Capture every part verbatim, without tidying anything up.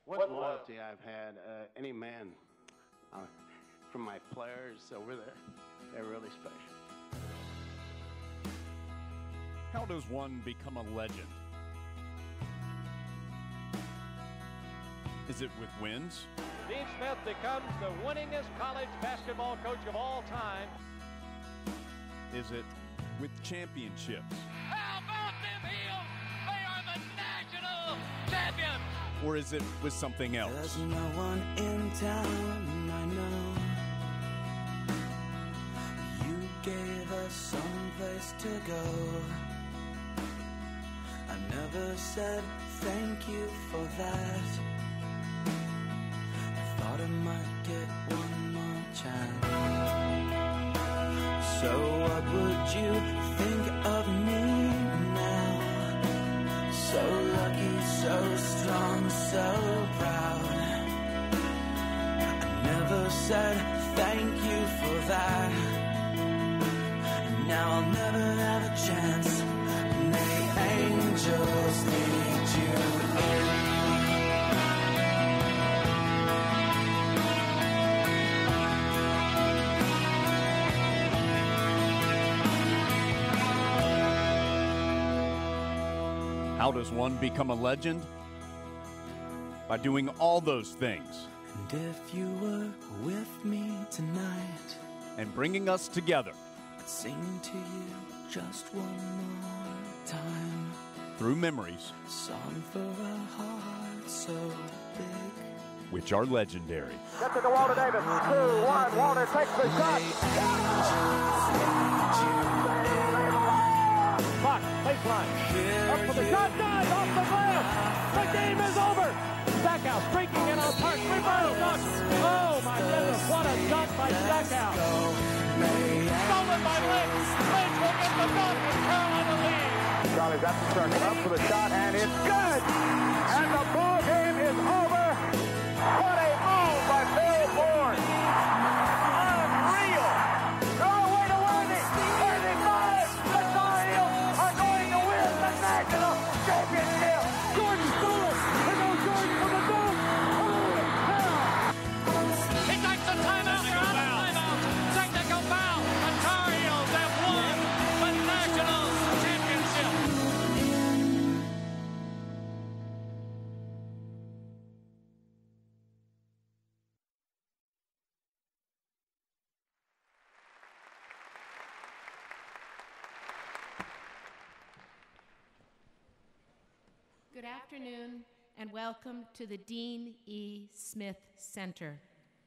What loyalty I've had, uh, any man, uh, from my players over there, they're really special. How does one become a legend? Is it with wins? Steve Smith becomes the winningest college basketball coach of all time. Is it with championships? How about them Heels? They are the national champions! Or is it with something else? There's no one in town, I know. You gave us some place to go. I never said thank you for that. I thought I might get one more chance. So what would you think of me now? So lucky, so strong, so proud. I never said thank you for that. And now I'll never have a chance. And the angels lead you in. How does one become a legend? By doing all those things. And if you were with me tonight, and bringing us together, I'd sing to you just one more time. Through memories. A song for a heart so big. Which are legendary. Gets it to Walter Davis. Two, one. Walter takes the shot. Clock, baseline. Up for the shot, dive off the glass. The game is over. Stackhouse streaking in on Park. Rebound dunk. Oh my goodness, what a dunk by Stackhouse. Stolen by Lynch. Lynch will get the dunk and Carolina lead. Charlie's at the circle. Up for the shot, and it's good. And the ball game is over. What a move by Bill Bourne. Unreal. Throw away to Worthy. thirty-five. The Tar Heels are going to win the national championship. Jordan Stewart. Here goes Jordan for the dunk. Holy cow. He takes a timeout. They're out of timeout. Technical foul. The Tar Heels have won the national championship. Good afternoon and welcome to the Dean E. Smith Center.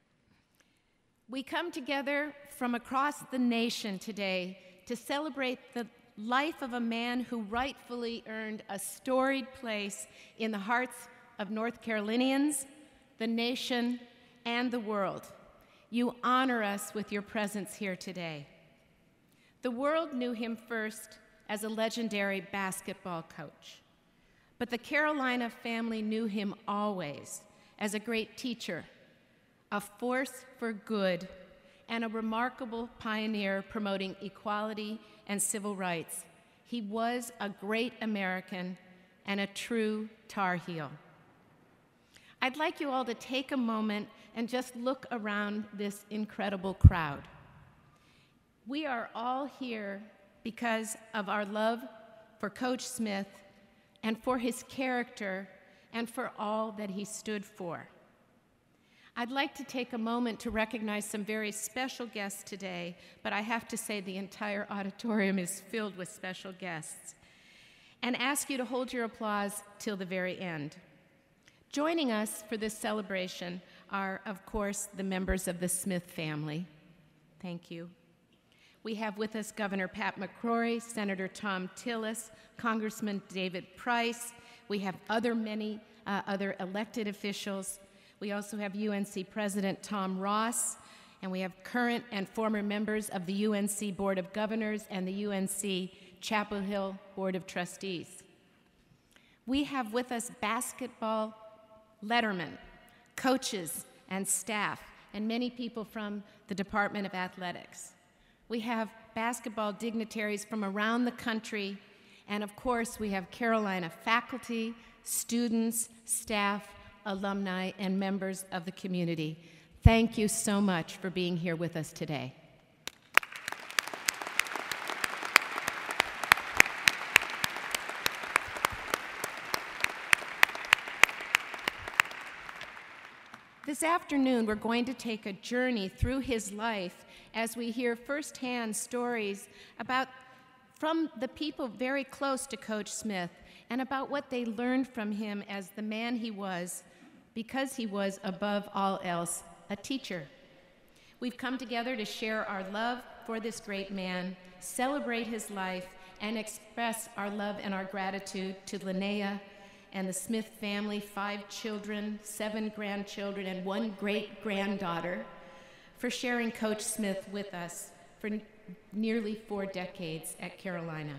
We come together from across the nation today to celebrate the life of a man who rightfully earned a storied place in the hearts of North Carolinians, the nation, and the world. You honor us with your presence here today. The world knew him first as a legendary basketball coach. But the Carolina family knew him always as a great teacher, a force for good, and a remarkable pioneer promoting equality and civil rights. He was a great American and a true Tar Heel. I'd like you all to take a moment and just look around this incredible crowd. We are all here because of our love for Coach Smith and for his character, and for all that he stood for. I'd like to take a moment to recognize some very special guests today, but I have to say the entire auditorium is filled with special guests, and ask you to hold your applause till the very end. Joining us for this celebration are, of course, the members of the Smith family. Thank you. We have with us Governor Pat McCrory, Senator Thom Tillis, Congressman David Price. We have other many uh, other elected officials. We also have U N C President Tom Ross, and we have current and former members of the U N C Board of Governors and the U N C Chapel Hill Board of Trustees. We have with us basketball lettermen, coaches, and staff, and many people from the Department of Athletics. We have basketball dignitaries from around the country, and of course, we have Carolina faculty, students, staff, alumni, and members of the community. Thank you so much for being here with us today. This afternoon, we're going to take a journey through his life as we hear firsthand stories about from the people very close to Coach Smith and about what they learned from him as the man he was, because he was, above all else, a teacher. We've come together to share our love for this great man, celebrate his life, and express our love and our gratitude to Linnea and the Smith family, five children, seven grandchildren, and one great-granddaughter, for sharing Coach Smith with us for n- nearly four decades at Carolina.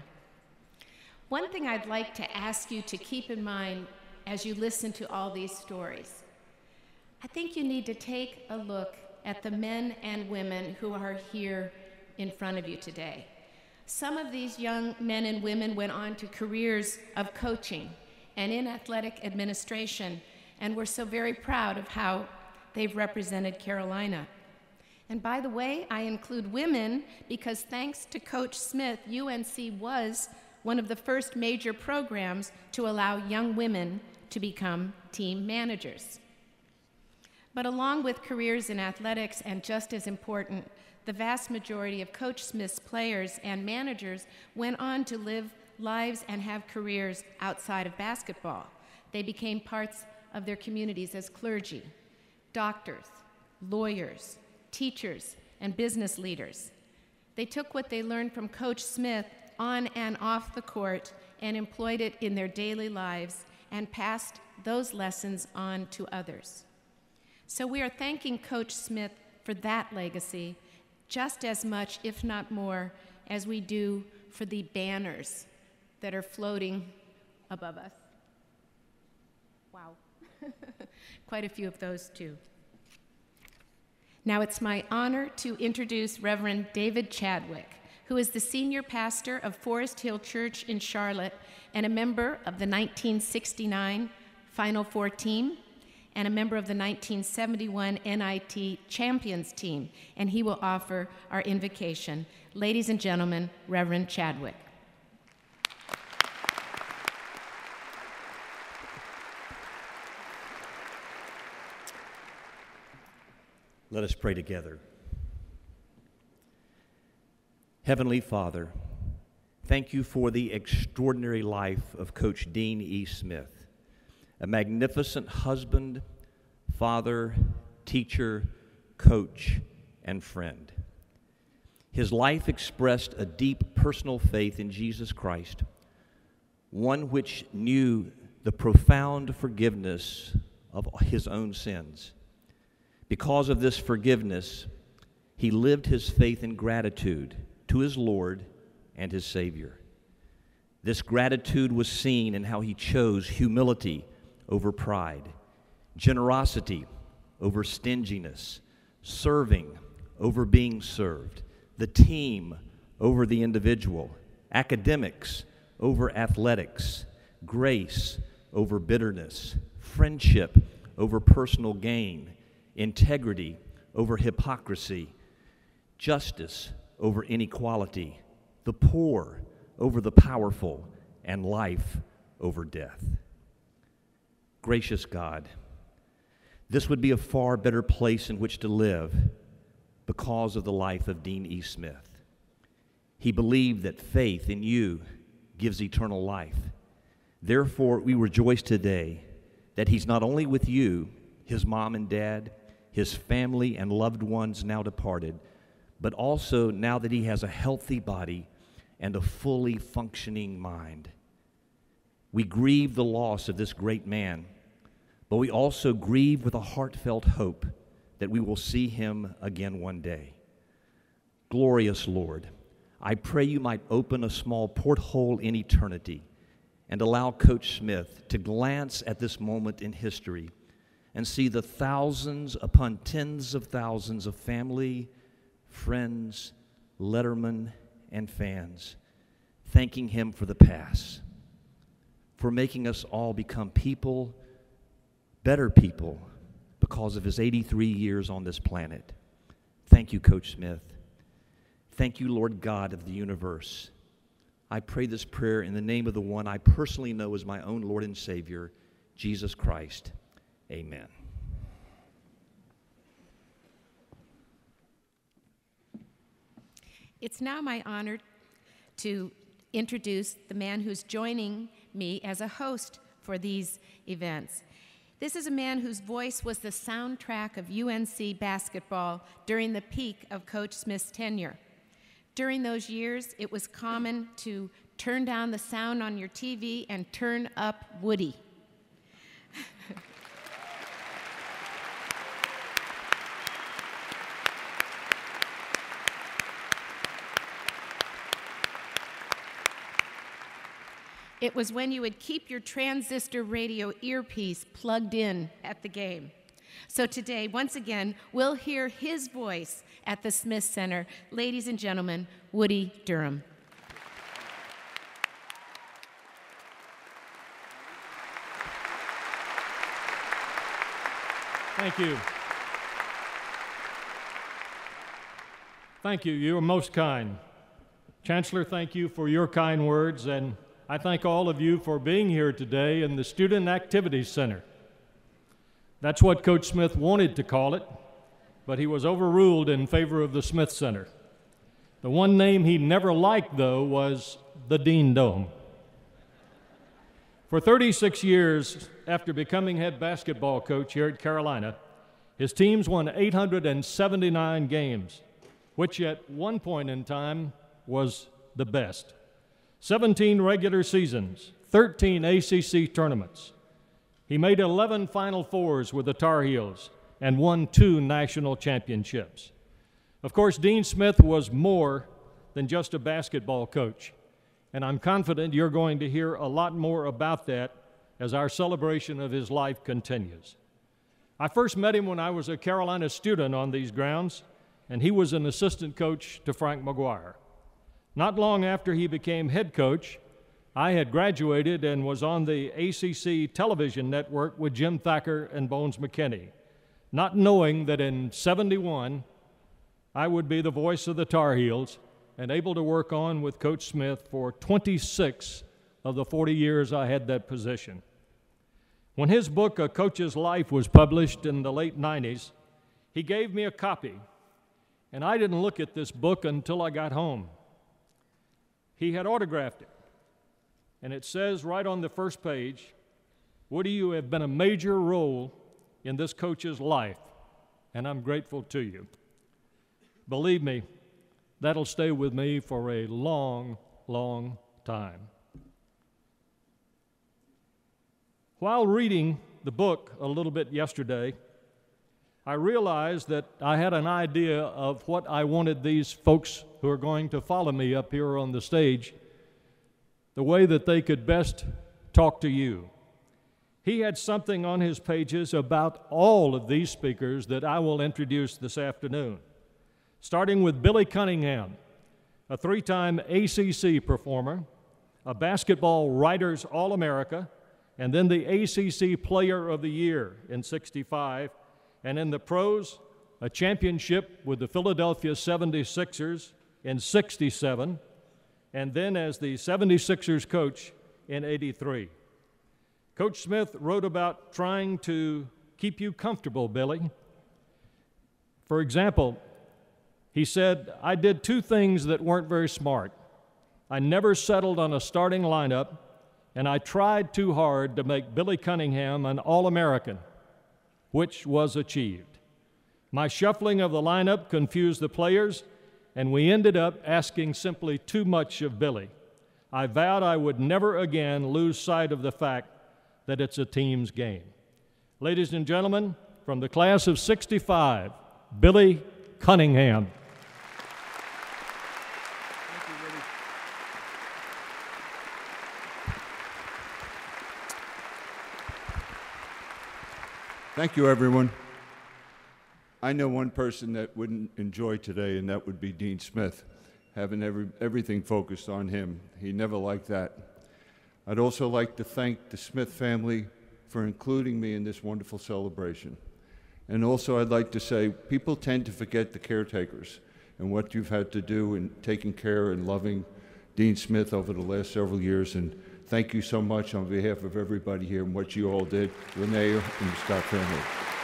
One thing I'd like to ask you to keep in mind as you listen to all these stories, I think you need to take a look at the men and women who are here in front of you today. Some of these young men and women went on to careers of coaching and in athletic administration, and we're so very proud of how they've represented Carolina. And by the way, I include women because thanks to Coach Smith, U N C was one of the first major programs to allow young women to become team managers. But along with careers in athletics, and just as important, the vast majority of Coach Smith's players and managers went on to live lives and have careers outside of basketball. They became parts of their communities as clergy, doctors, lawyers, teachers, and business leaders. They took what they learned from Coach Smith on and off the court and employed it in their daily lives and passed those lessons on to others. So we are thanking Coach Smith for that legacy just as much, if not more, as we do for the banners that are floating above us. Wow. Quite a few of those, too. Now it's my honor to introduce Reverend David Chadwick, who is the senior pastor of Forest Hill Church in Charlotte and a member of the nineteen sixty-nine Final Four team and a member of the nineteen seventy-one N I T Champions team, and he will offer our invocation. Ladies and gentlemen, Reverend Chadwick. Let us pray together. Heavenly Father, thank you for the extraordinary life of Coach Dean E. Smith, a magnificent husband, father, teacher, coach, and friend. His life expressed a deep personal faith in Jesus Christ, one which knew the profound forgiveness of his own sins. Because of this forgiveness, he lived his faith in gratitude to his Lord and his Savior. This gratitude was seen in how he chose humility over pride, generosity over stinginess, serving over being served, the team over the individual, academics over athletics, grace over bitterness, friendship over personal gain, integrity over hypocrisy, justice over inequality, the poor over the powerful, and life over death. Gracious God, this would be a far better place in which to live because of the life of Dean E. Smith. He believed that faith in you gives eternal life. Therefore, we rejoice today that he's not only with you, his mom and dad, his family and loved ones now departed, but also now that he has a healthy body and a fully functioning mind. We grieve the loss of this great man, but we also grieve with a heartfelt hope that we will see him again one day. Glorious Lord, I pray you might open a small porthole in eternity and allow Coach Smith to glance at this moment in history and see the thousands upon tens of thousands of family, friends, lettermen, and fans thanking him for the past, for making us all become people better people because of his eighty-three years on this planet. Thank you, Coach Smith. Thank you, Lord God of the universe. I pray this prayer in the name of the one I personally know as my own Lord and Savior, Jesus Christ. Amen. It's now my honor to introduce the man who's joining me as a host for these events. This is a man whose voice was the soundtrack of U N C basketball during the peak of Coach Smith's tenure. During those years, it was common to turn down the sound on your T V and turn up Woody. It was when you would keep your transistor radio earpiece plugged in at the game. So today, once again, we'll hear his voice at the Smith Center. Ladies and gentlemen, Woody Durham. Thank you. Thank you. You are most kind. Chancellor, thank you for your kind words, and I thank all of you for being here today in the Student Activities Center. That's what Coach Smith wanted to call it, but he was overruled in favor of the Smith Center. The one name he never liked, though, was the Dean Dome. For thirty-six years after becoming head basketball coach here at Carolina, his teams won eight hundred seventy-nine games, which at one point in time was the best. seventeen regular seasons, thirteen A C C tournaments. He made eleven Final Fours with the Tar Heels and won two national championships. Of course, Dean Smith was more than just a basketball coach, and I'm confident you're going to hear a lot more about that as our celebration of his life continues. I first met him when I was a Carolina student on these grounds, and he was an assistant coach to Frank McGuire. Not long after he became head coach, I had graduated and was on the A C C television network with Jim Thacker and Bones McKinney, not knowing that in seventy-one, I would be the voice of the Tar Heels and able to work on with Coach Smith for twenty-six of the forty years I had that position. When his book, A Coach's Life, was published in the late nineties, he gave me a copy, and I didn't look at this book until I got home. He had autographed it, and it says right on the first page, "Woody, you have been a major role in this coach's life, and I'm grateful to you." Believe me, that'll stay with me for a long, long time. While reading the book a little bit yesterday, I realized that I had an idea of what I wanted these folks who are going to follow me up here on the stage, the way that they could best talk to you. He had something on his pages about all of these speakers that I will introduce this afternoon, starting with Billy Cunningham, a three-time A C C performer, a basketball Writers All-America, and then the A C C Player of the Year in sixty-five, and in the pros, a championship with the Philadelphia seventy-sixers in sixty-seven, and then as the seventy-sixers coach in eighty-three. Coach Smith wrote about trying to keep you comfortable, Billy. For example, he said, "I did two things that weren't very smart. I never settled on a starting lineup, and I tried too hard to make Billy Cunningham an All-American, which was achieved. My shuffling of the lineup confused the players, and we ended up asking simply too much of Billy. I vowed I would never again lose sight of the fact that it's a team's game." Ladies and gentlemen, from the class of sixty-five, Billy Cunningham. Thank you, everyone. I know one person that wouldn't enjoy today, and that would be Dean Smith, having every, everything focused on him. He never liked that. I'd also like to thank the Smith family for including me in this wonderful celebration. And also I'd like to say, people tend to forget the caretakers and what you've had to do in taking care and loving Dean Smith over the last several years. And thank you so much on behalf of everybody here and what you all did, Renee and the Scott family.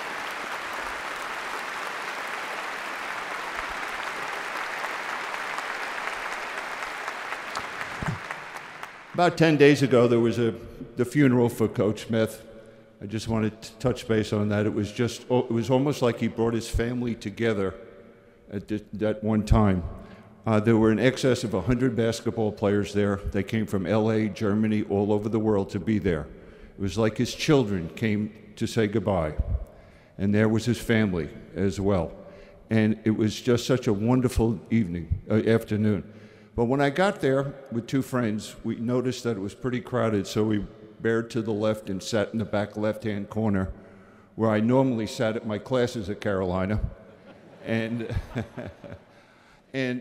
About ten days ago, there was a, the funeral for Coach Smith. I just wanted to touch base on that. It was just, it was almost like he brought his family together at th- that one time. Uh, there were in excess of one hundred basketball players there. They came from L A, Germany, all over the world to be there. It was like his children came to say goodbye. And there was his family as well. And it was just such a wonderful evening, uh, afternoon. But when I got there with two friends, we noticed that it was pretty crowded, so we bared to the left and sat in the back left-hand corner where I normally sat at my classes at Carolina. And, and,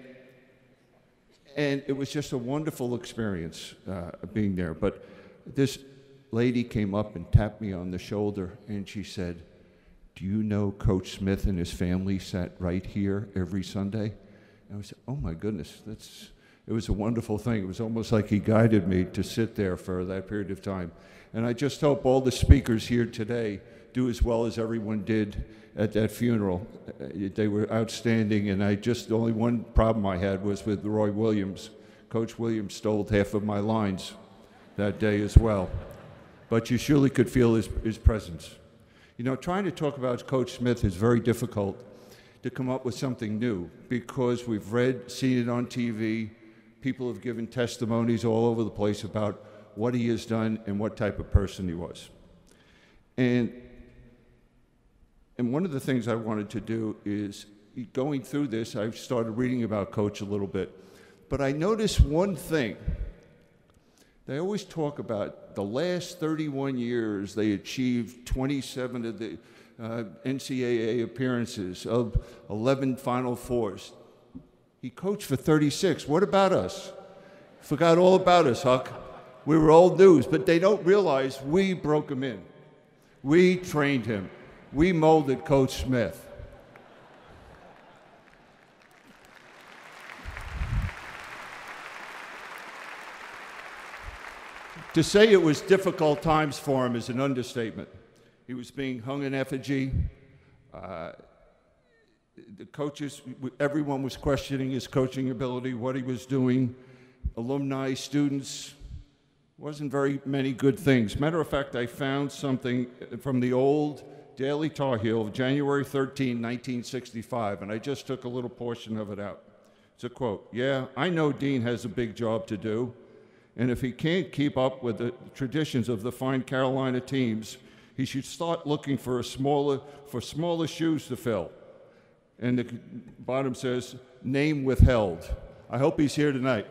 and it was just a wonderful experience uh, being there. But this lady came up and tapped me on the shoulder, and she said, "Do you know Coach Smith and his family sat right here every Sunday?" And I said, "Oh my goodness, that's..." It was a wonderful thing. It was almost like he guided me to sit there for that period of time. And I just hope all the speakers here today do as well as everyone did at that funeral. Uh, they were outstanding, and I just, the only one problem I had was with Roy Williams. Coach Williams stole half of my lines that day as well. But you surely could feel his, his presence. You know, trying to talk about Coach Smith is very difficult to come up with something new, because we've read, seen it on T V, people have given testimonies all over the place about what he has done and what type of person he was. And, and one of the things I wanted to do is, going through this, I started reading about Coach a little bit, but I noticed one thing. They always talk about the last thirty-one years, they achieved twenty-seven of the uh, N C double A appearances, of eleven Final Fours. He coached for thirty-six. What about us? Forgot all about us, Huck. We were old news, but they don't realize we broke him in. We trained him. We molded Coach Smith. To say it was difficult times for him is an understatement. He was being hung in effigy. Uh, the coaches, everyone was questioning his coaching ability, what he was doing. Alumni, students, wasn't very many good things. Matter of fact, I found something from the old Daily Tar Heel of January thirteenth, nineteen sixty-five, and I just took a little portion of it out. It's a quote. "Yeah, I know Dean has a big job to do, and if he can't keep up with the traditions of the fine Carolina teams, he should start looking for a smaller, for smaller shoes to fill." And the bottom says, "Name withheld." I hope he's here tonight.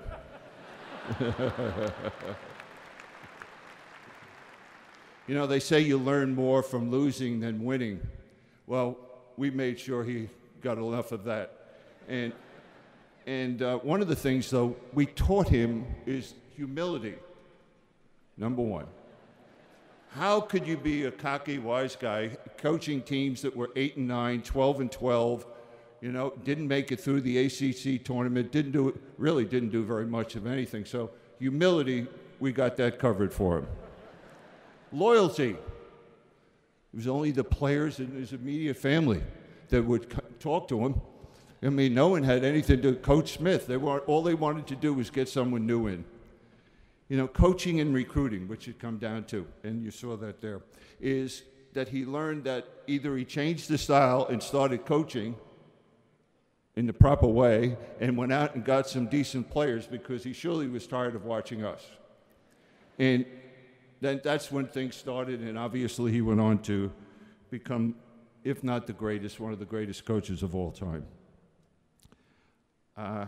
You know, they say you learn more from losing than winning. Well, we made sure he got enough of that. And, and uh, one of the things, though, we taught him is humility, number one. How could you be a cocky, wise guy coaching teams that were eight and nine, twelve and twelve, you know, didn't make it through the A C C tournament, didn't do, really didn't do very much of anything. So humility, we got that covered for him. Loyalty. It was only the players in his immediate family that would c- talk to him. I mean, no one had anything to Coach Smith. They were, all they wanted to do was get someone new in. You know, coaching and recruiting, which it come down to, and you saw that there, is that he learned that either he changed the style and started coaching in the proper way and went out and got some decent players, because he surely was tired of watching us. And then that's when things started, and obviously he went on to become, if not the greatest, one of the greatest coaches of all time. Uh,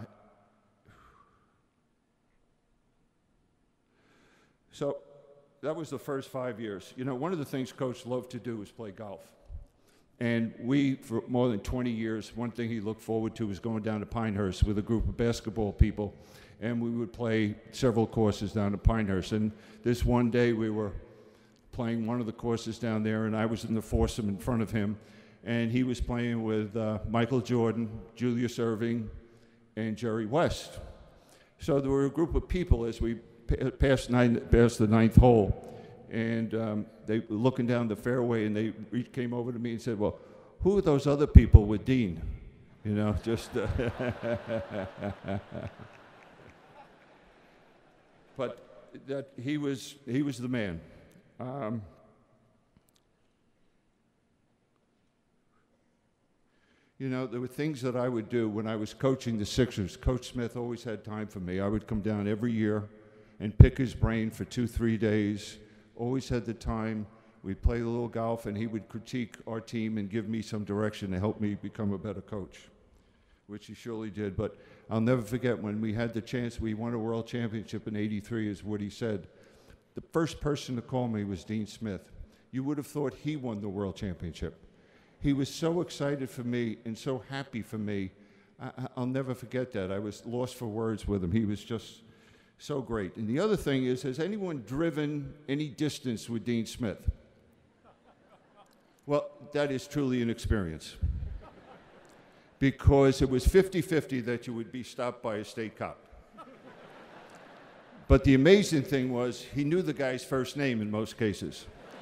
so that was the first five years. You know, one of the things Coach loved to do was play golf. And we, for more than twenty years, one thing he looked forward to was going down to Pinehurst with a group of basketball people, and we would play several courses down to Pinehurst. And this one day we were playing one of the courses down there, and I was in the foursome in front of him, and he was playing with uh, Michael Jordan, Julius Erving, and Jerry West. So there were a group of people as we pa- passed, nine, passed the ninth hole, and um, they were looking down the fairway, and they re- came over to me and said, well, who are those other people with Dean? You know, just... Uh, but that he was, he was the man. Um, You know, there were things that I would do when I was coaching the Sixers. Coach Smith always had time for me. I would come down every year and pick his brain for two, three days. Always had the time. We'd play a little golf, and he would critique our team and give me some direction to help me become a better coach, which he surely did. But I'll never forget when we had the chance, we won a world championship in eighty-three, is what he said. The first person to call me was Dean Smith. You would have thought he won the world championship. He was so excited for me and so happy for me. I, I'll never forget that. I was lost for words with him. He was just so great. And the other thing is, has anyone driven any distance with Dean Smith? Well, that is truly an experience. Because it was fifty-fifty that you would be stopped by a state cop. But the amazing thing was, he knew the guy's first name in most cases.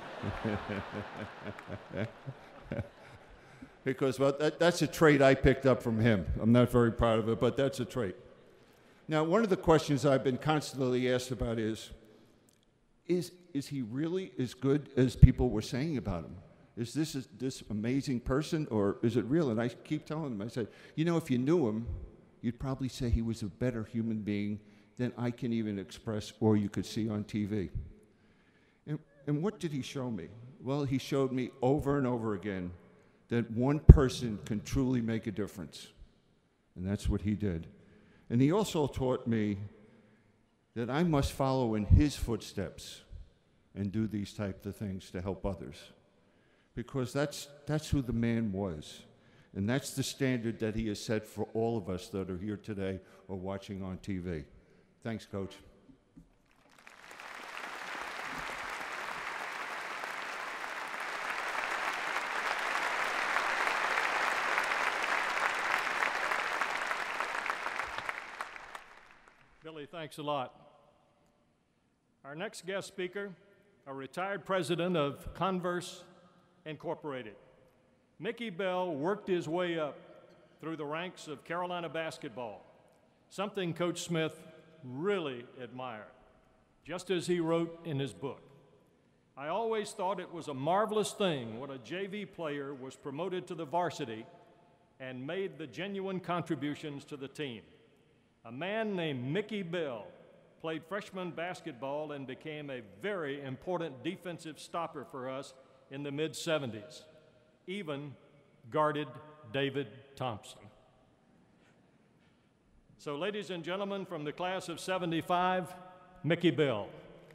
Because, well, that, that's a trait I picked up from him. I'm not very proud of it, but that's a trait. Now, one of the questions I've been constantly asked about is, is, is he really as good as people were saying about him? Is this a, this amazing person, or is it real? And I keep telling him, I said, you know, if you knew him, you'd probably say he was a better human being than I can even express or you could see on T V. And, and what did he show me? Well, he showed me over and over again that one person can truly make a difference. And that's what he did. And he also taught me that I must follow in his footsteps and do these types of things to help others. Because that's, that's who the man was. And that's the standard that he has set for all of us that are here today or watching on T V. Thanks, Coach. Billy, thanks a lot. Our next guest speaker, a retired president of Converse Incorporated. Mickey Bell worked his way up through the ranks of Carolina basketball, something Coach Smith really admired, just as he wrote in his book. I always thought it was a marvelous thing when a J V player was promoted to the varsity and made the genuine contributions to the team. A man named Mickey Bell played freshman basketball and became a very important defensive stopper for us in the mid seventies, even guarded David Thompson. So, ladies and gentlemen, from the class of seventy-five, Mickey Bell.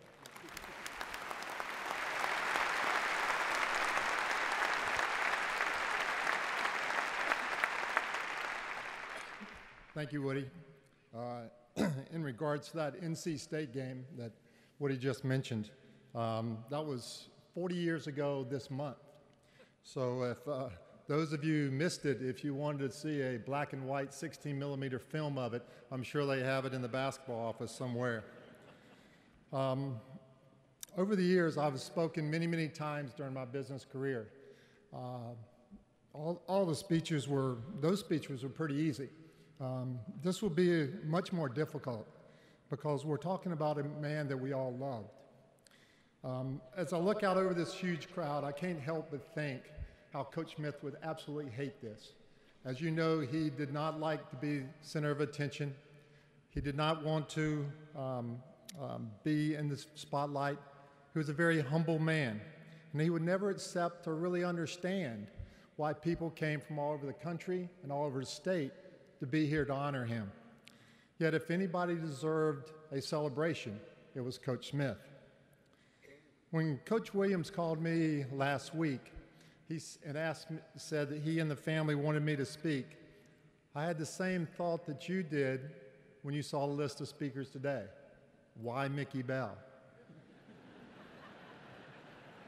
Thank you, Woody. Uh, in regards to that N C State game that Woody just mentioned, um, that was forty years ago this month. So if uh, those of you who missed it, if you wanted to see a black and white sixteen millimeter film of it, I'm sure they have it in the basketball office somewhere. Um, over the years, I've spoken many, many times during my business career. Uh, all, all the speeches were, those speeches were pretty easy. Um, this will be much more difficult because we're talking about a man that we all loved. Um, as I look out over this huge crowd, I can't help but think how Coach Smith would absolutely hate this. As you know, he did not like to be center of attention. He did not want to um, um, be in the spotlight. He was a very humble man, and he would never accept or really understand why people came from all over the country and all over the state to be here to honor him. Yet if anybody deserved a celebration, it was Coach Smith. When Coach Williams called me last week he and asked, said that he and the family wanted me to speak, I had the same thought that you did when you saw the list of speakers today. Why Mickey Bell?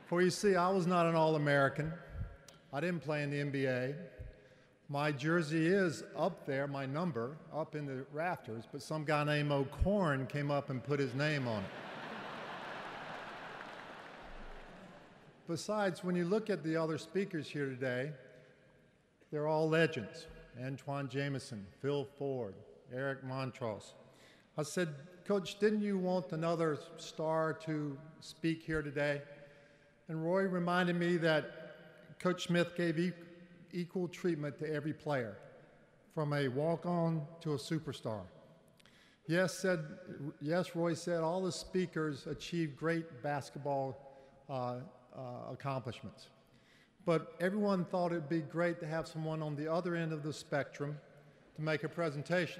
For you see, I was not an All-American. I didn't play in the N B A. My jersey is up there, my number, up in the rafters, but some guy named O'Corn came up and put his name on it. Besides, when you look at the other speakers here today, they're all legends. Antoine Jameson, Phil Ford, Eric Montross. I said, Coach, didn't you want another star to speak here today? And Roy reminded me that Coach Smith gave e equal treatment to every player, from a walk-on to a superstar. Yes, said, yes, Roy said, all the speakers achieved great basketball uh, uh, accomplishments. But everyone thought it'd be great to have someone on the other end of the spectrum to make a presentation.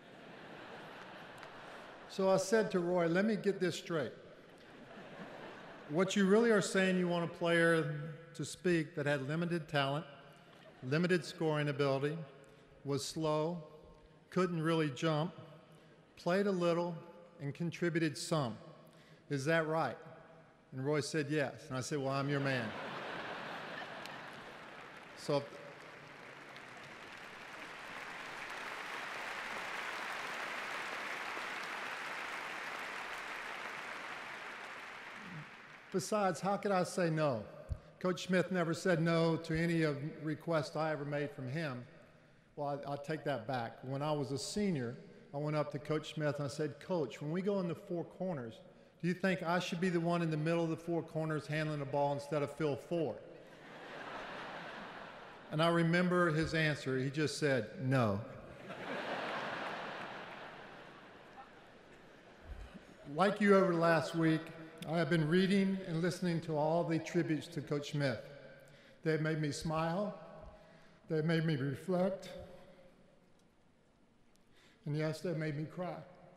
So I said to Roy, let me get this straight. What you really are saying, you want a player to speak that had limited talent, limited scoring ability, was slow, couldn't really jump, played a little, and contributed some. Is that right? And Roy said yes. And I said, well, I'm your man. So besides, how could I say no? Coach Smith never said no to any of the requests I ever made from him. Well, I, I'll take that back. When I was a senior, I went up to Coach Smith and I said, Coach, when we go in the four corners, do you think I should be the one in the middle of the four corners handling the ball instead of Phil Ford? And I remember his answer. He just said, no. Like you over last week, I have been reading and listening to all the tributes to Coach Smith. They've made me smile. They've made me reflect. And yes, they've made me cry.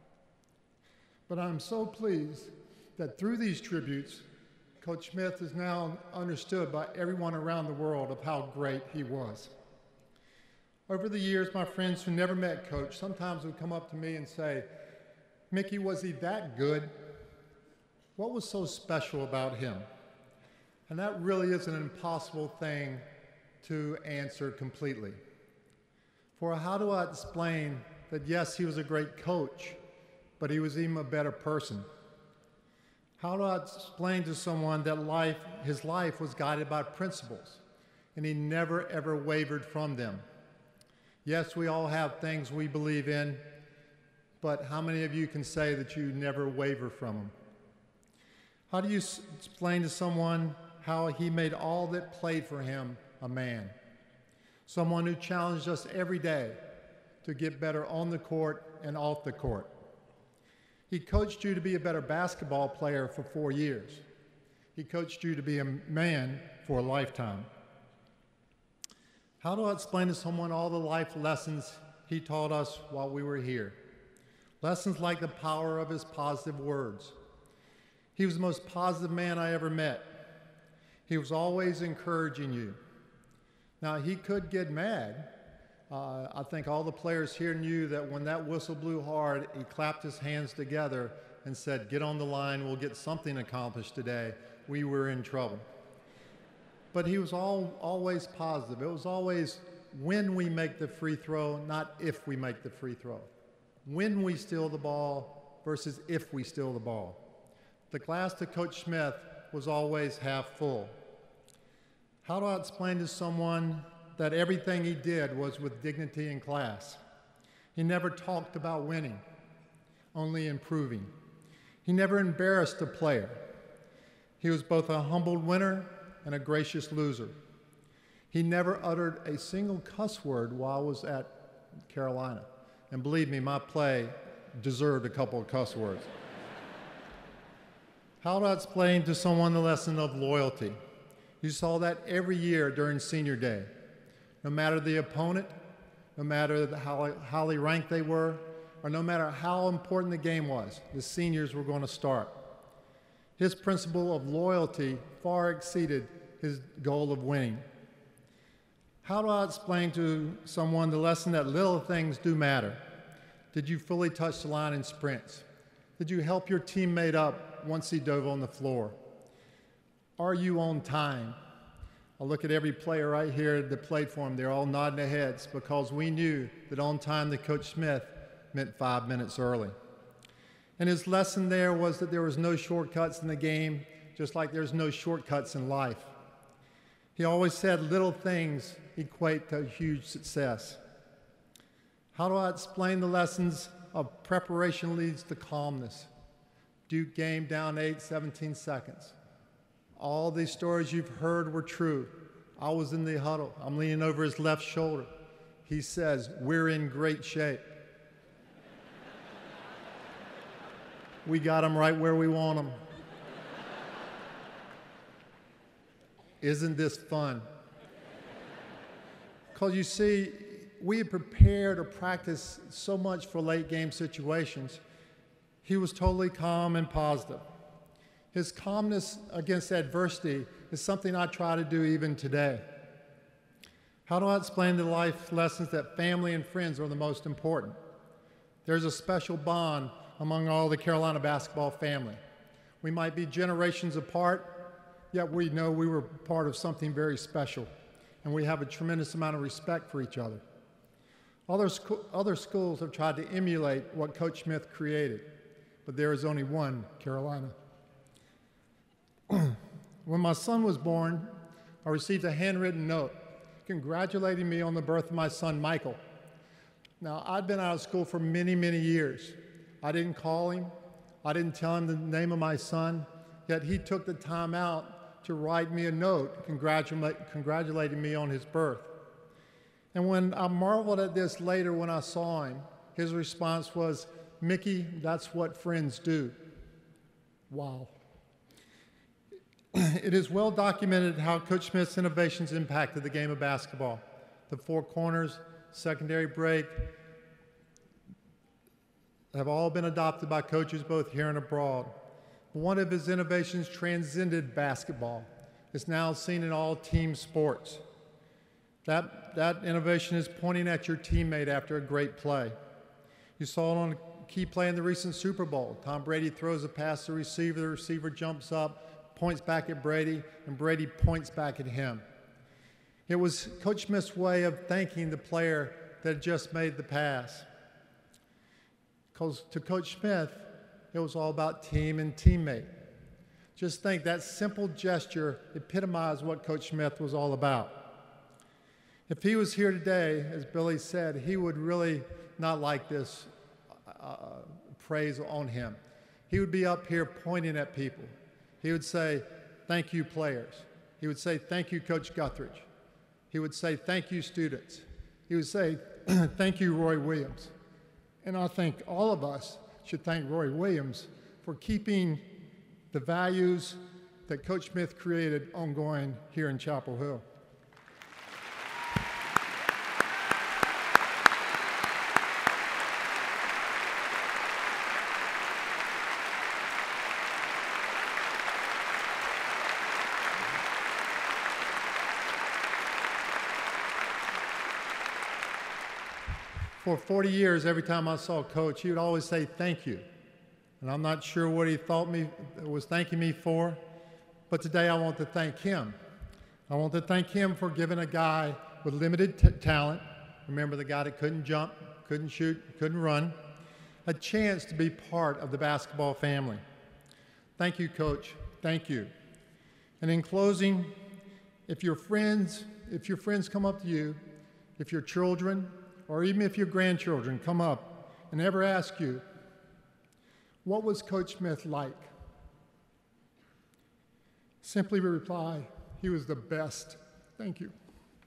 But I'm so pleased that through these tributes, Coach Smith is now understood by everyone around the world of how great he was. Over the years, my friends who never met Coach sometimes would come up to me and say, Mickey, was he that good? What was so special about him? And that really is an impossible thing to answer completely. For how do I explain that, yes, he was a great coach, but he was even a better person? How do I explain to someone that life, his life was guided by principles, and he never, ever wavered from them? Yes, we all have things we believe in, but how many of you can say that you never waver from them? How do you explain to someone how he made all that played for him a man? Someone who challenged us every day to get better on the court and off the court. He coached you to be a better basketball player for four years. He coached you to be a man for a lifetime. How do I explain to someone all the life lessons he taught us while we were here? Lessons like the power of his positive words. He was the most positive man I ever met. He was always encouraging you. Now, he could get mad. Uh, I think all the players here knew that when that whistle blew hard, he clapped his hands together and said, get on the line, we'll get something accomplished today. We were in trouble. But he was all, always positive. It was always when we make the free throw, not if we make the free throw. When we steal the ball versus if we steal the ball. The glass to Coach Smith was always half full. How do I explain to someone that everything he did was with dignity and class? He never talked about winning, only improving. He never embarrassed a player. He was both a humbled winner and a gracious loser. He never uttered a single cuss word while I was at Carolina. And believe me, my play deserved a couple of cuss words. How do I explain to someone the lesson of loyalty? You saw that every year during senior day. No matter the opponent, no matter how highly ranked they were, or no matter how important the game was, the seniors were going to start. His principle of loyalty far exceeded his goal of winning. How do I explain to someone the lesson that little things do matter? Did you fully touch the line in sprints? Did you help your teammate up once he dove on the floor? are you on time? I look at every player right here that played for him. They're all nodding their heads because we knew that on time to Coach Smith meant five minutes early. And his lesson there was that there was no shortcuts in the game, just like there's no shortcuts in life. He always said little things equate to huge success. How do I explain the lessons of preparation leads to calmness? Duke game down eight, seventeen seconds. All these stories you've heard were true. I was in the huddle. I'm leaning over his left shoulder. He says, "We're in great shape." We got him right where we want him. Isn't this fun? Because you see, we had prepared or practiced so much for late game situations. He was totally calm and positive. His calmness against adversity is something I try to do even today. How do I explain the life lessons that family and friends are the most important? There's a special bond among all the Carolina basketball family. We might be generations apart, yet we know we were part of something very special, and we have a tremendous amount of respect for each other. Other, sco- other schools have tried to emulate what Coach Smith created, but there is only one Carolina. When my son was born, I received a handwritten note congratulating me on the birth of my son, Michael. Now, I'd been out of school for many, many years. I didn't call him. I didn't tell him the name of my son, yet he took the time out to write me a note congratulate, congratulating me on his birth. And when I marveled at this later when I saw him, his response was, "Mickey, that's what friends do." Wow. It is well documented how Coach Smith's innovations impacted the game of basketball. The four corners, secondary break, have all been adopted by coaches both here and abroad. One of his innovations transcended basketball. It's now seen in all team sports. That, that innovation is pointing at your teammate after a great play. You saw it on a key play in the recent Super Bowl. Tom Brady throws a pass to the receiver, the receiver jumps up, points back at Brady, and Brady points back at him. It was Coach Smith's way of thanking the player that had just made the pass. Because to Coach Smith, it was all about team and teammate. Just think that simple gesture epitomized what Coach Smith was all about. If he was here today, as Billy said, he would really not like this uh, praise on him. He would be up here pointing at people. He would say, "Thank you, players." He would say, "Thank you, Coach Guthridge." He would say, "Thank you, students." He would say, "Thank you, Roy Williams." And I think all of us should thank Roy Williams for keeping the values that Coach Smith created ongoing here in Chapel Hill. For forty years, every time I saw Coach, he would always say, "Thank you." And I'm not sure what he thought me was thanking me for, but today I want to thank him. I want to thank him for giving a guy with limited t- talent, remember the guy that couldn't jump, couldn't shoot, couldn't run, a chance to be part of the basketball family. Thank you, Coach. Thank you. And in closing, if your friends, if your friends come up to you, if your children, or even if your grandchildren come up and ever ask you, "What was Coach Smith like?" simply reply, "He was the best." Thank you.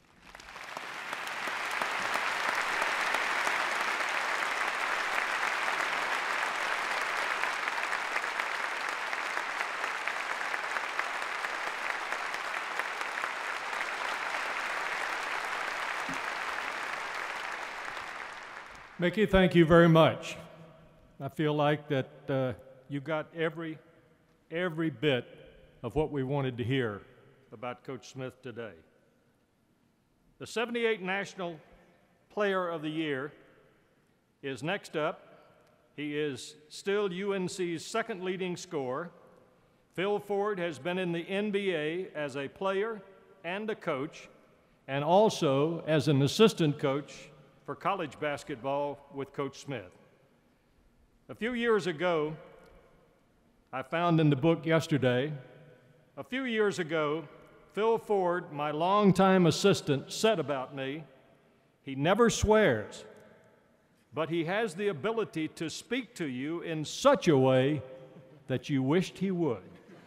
Mickey, thank you very much. I feel like that uh, you got every, every bit of what we wanted to hear about Coach Smith today. The seventy-eight National Player of the Year is next up. He is still U N C's second leading scorer, Phil Ford has been in the N B A as a player and a coach, and also as an assistant coach for college basketball with Coach Smith. A few years ago, I found in the book yesterday, a few years ago, Phil Ford, my longtime assistant, said about me, he never swears, but he has the ability to speak to you in such a way that you wished he would.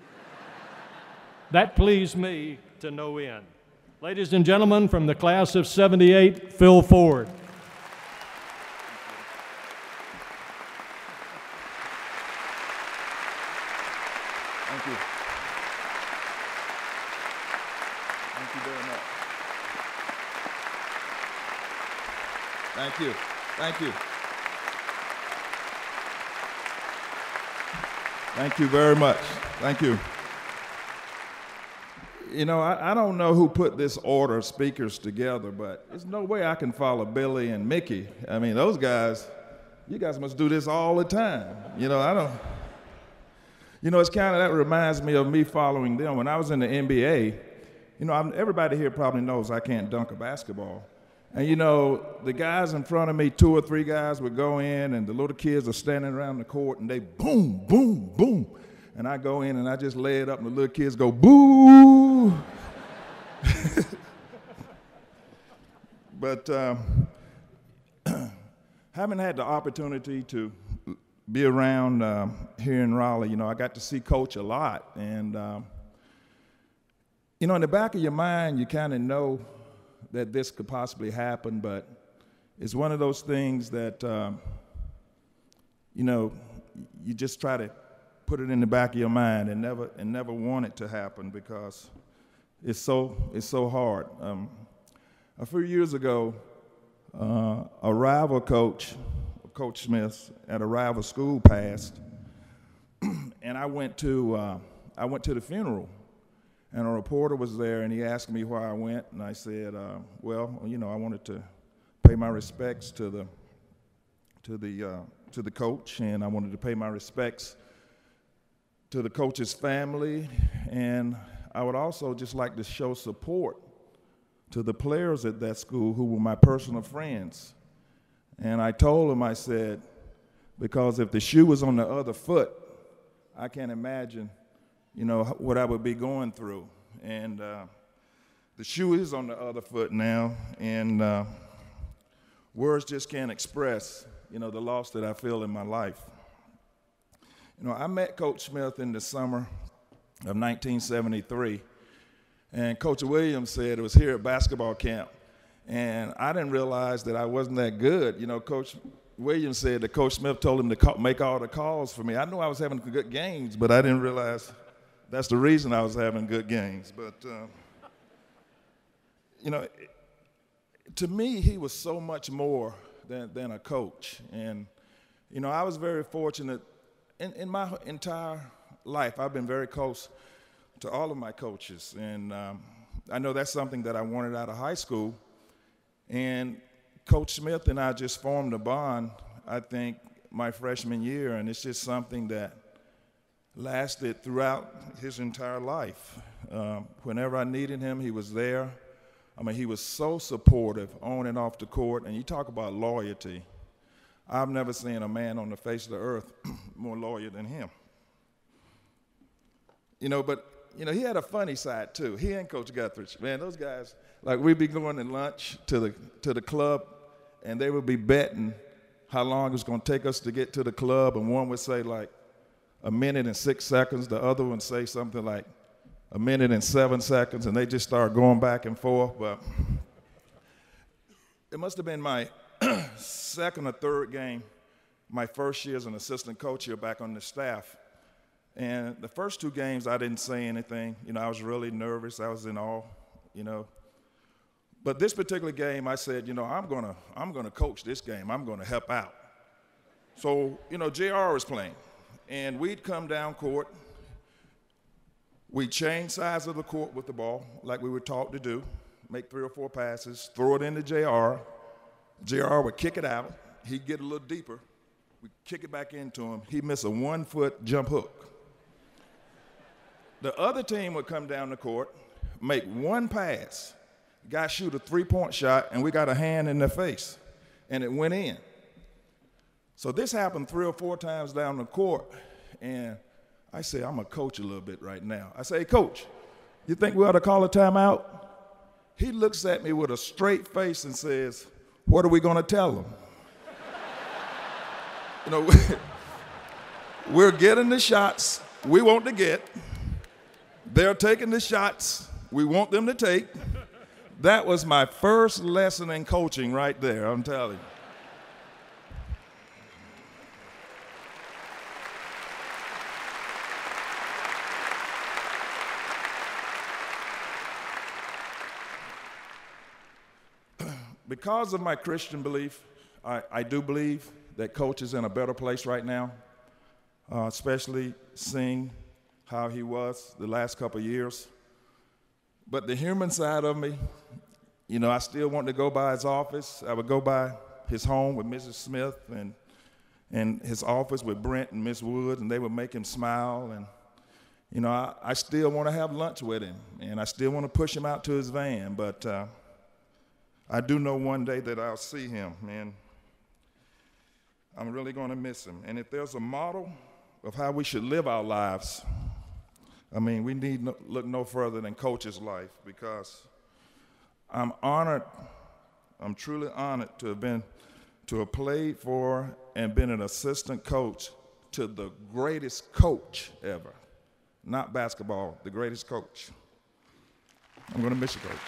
That pleased me to no end. Ladies and gentlemen, from the class of seventy-eight, Phil Ford. Thank you. Thank you very much. Thank you. Thank you. Thank you very much. Thank you. You know, I, I don't know who put this order of speakers together, but there's no way I can follow Billy and Mickey. I mean, those guys, you guys must do this all the time. You know, I don't, you know, it's kind of, that reminds me of me following them. When I was in the N B A, you know, I'm, everybody here probably knows I can't dunk a basketball. And, you know, the guys in front of me, two or three guys would go in, and the little kids are standing around the court, and they boom, boom, boom. And I go in, and I just lay it up, and the little kids go, boo. But um, having had the opportunity to be around uh, here in Raleigh, you know, I got to see Coach a lot. And, um, you know, in the back of your mind, you kind of know that this could possibly happen, but it's one of those things that, um, you know, you just try to put it in the back of your mind and never and never want it to happen because it's so it's so hard. Um, a few years ago, uh, a rival coach, Coach Smith, at a rival school passed, and I went to uh, I went to the funeral. And a reporter was there, and he asked me why I went, and I said, uh, well, you know, I wanted to pay my respects to the to the uh, to the coach, and I wanted to pay my respects to the coach's family, and I would also just like to show support to the players at that school who were my personal friends. And I told him, I said, because if the shoe was on the other foot, I can't imagine, you know, what I would be going through. And uh, the shoe is on the other foot now, and uh, words just can't express, you know, the loss that I feel in my life. You know, I met Coach Smith in the summer of nineteen seventy-three, and Coach Williams said it was here at basketball camp, and I didn't realize that I wasn't that good. You know, Coach Williams said that Coach Smith told him to call, make all the calls for me. I knew I was having good games, but I didn't realize that's the reason I was having good games. But, uh, you know, to me, he was so much more than, than a coach. And, you know, I was very fortunate. In, in my entire life, I've been very close to all of my coaches. And um, I know that's something that I wanted out of high school. And Coach Smith and I just formed a bond, I think, my freshman year. And it's just something that lasted throughout his entire life. Um, whenever I needed him, he was there. I mean, he was so supportive on and off the court. And you talk about loyalty. I've never seen a man on the face of the earth more loyal than him. You know, but, you know, he had a funny side, too. He and Coach Guthridge, man, those guys, like, we'd be going to lunch to the, to the club, and they would be betting how long it was going to take us to get to the club, and one would say, like, a minute and six seconds. The other one say something like a minute and seven seconds, and they just start going back and forth. But it must have been my second or third game, my first year as an assistant coach here back on the staff. And the first two games, I didn't say anything. You know, I was really nervous. I was in awe, you know. But this particular game, I said, you know, I'm gonna, I'm gonna coach this game. I'm gonna help out. So, you know, J R was playing. And we'd come down court, we'd change sides of the court with the ball, like we were taught to do, make three or four passes, throw it into J R. J R would kick it out. He'd get a little deeper. We'd kick it back into him. He'd miss a one-foot jump hook. The other team would come down the court, make one pass, guy shoot a three-point shot, and we got a hand in their face, and it went in. So this happened three or four times down the court, and I say, I'm a coach a little bit right now. I say, hey, Coach, you think we ought to call a timeout? He looks at me with a straight face and says, what are we going to tell them? You know, we're getting the shots we want to get. They're taking the shots we want them to take. That was my first lesson in coaching right there, I'm telling you. Because of my Christian belief, I, I do believe that Coach is in a better place right now, uh, especially seeing how he was the last couple of years. But the human side of me, you know, I still want to go by his office. I would go by his home with Missus Smith and, and his office with Brent and Miss Wood, and they would make him smile. And, you know, I, I still want to have lunch with him, and I still want to push him out to his van. But uh, I do know one day that I'll see him, and I'm really going to miss him. And if there's a model of how we should live our lives, I mean, we need no, look no further than Coach's life, because I'm honored, I'm truly honored to have been, to have played for and been an assistant coach to the greatest coach ever. Not basketball, the greatest coach. I'm going to miss you, Coach.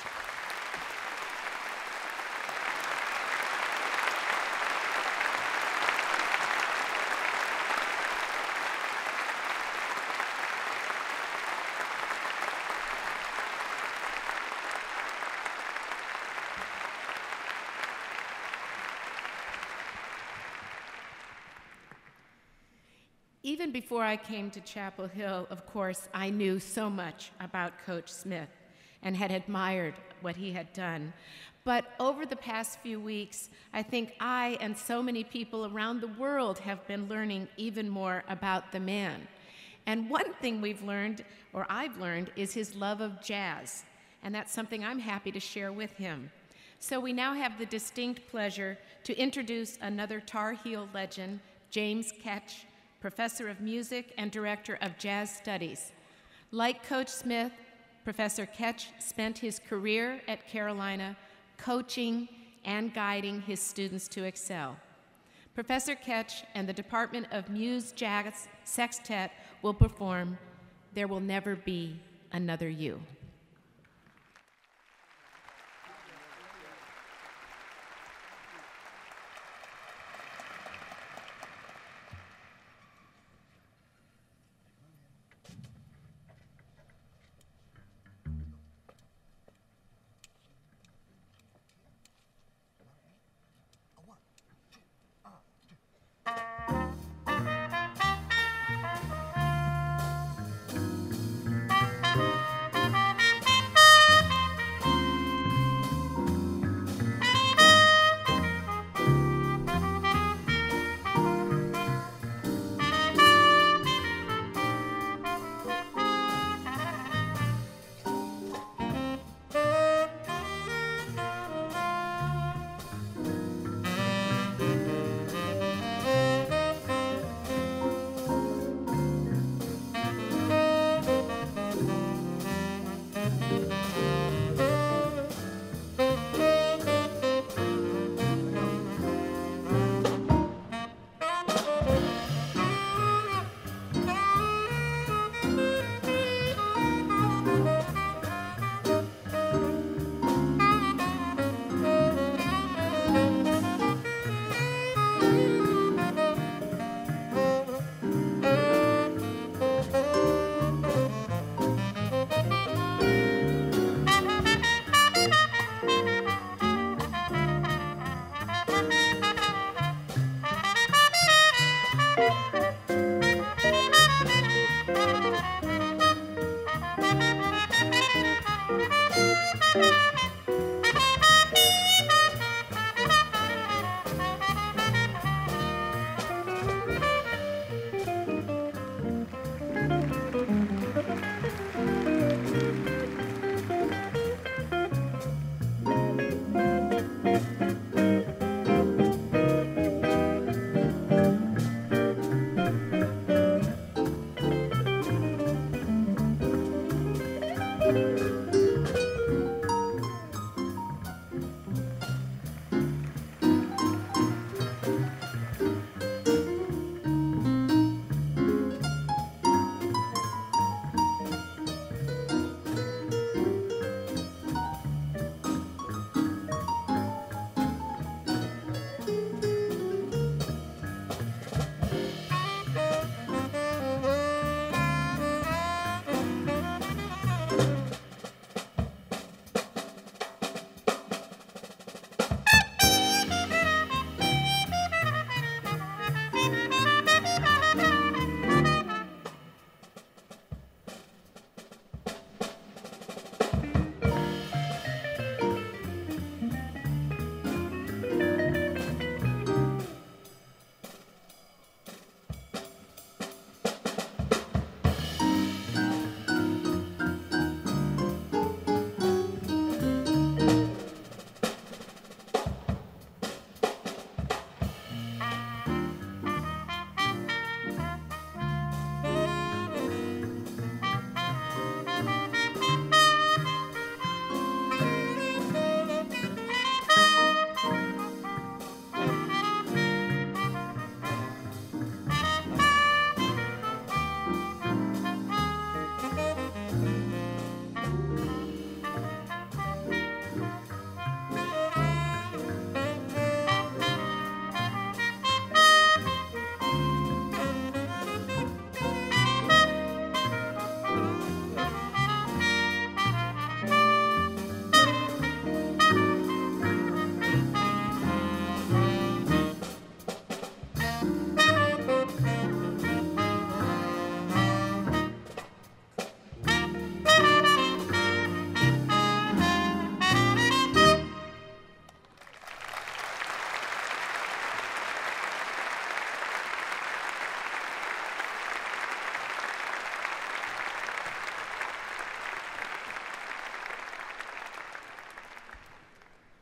Even before I came to Chapel Hill, of course, I knew so much about Coach Smith and had admired what he had done. But over the past few weeks, I think I and so many people around the world have been learning even more about the man. And one thing we've learned, or I've learned, is his love of jazz. And that's something I'm happy to share with him. So we now have the distinct pleasure to introduce another Tar Heel legend, James Ketch, Professor of Music and Director of Jazz Studies. Like Coach Smith, Professor Ketch spent his career at Carolina coaching and guiding his students to excel. Professor Ketch and the Department of Muse Jazz Sextet will perform There Will Never Be Another You.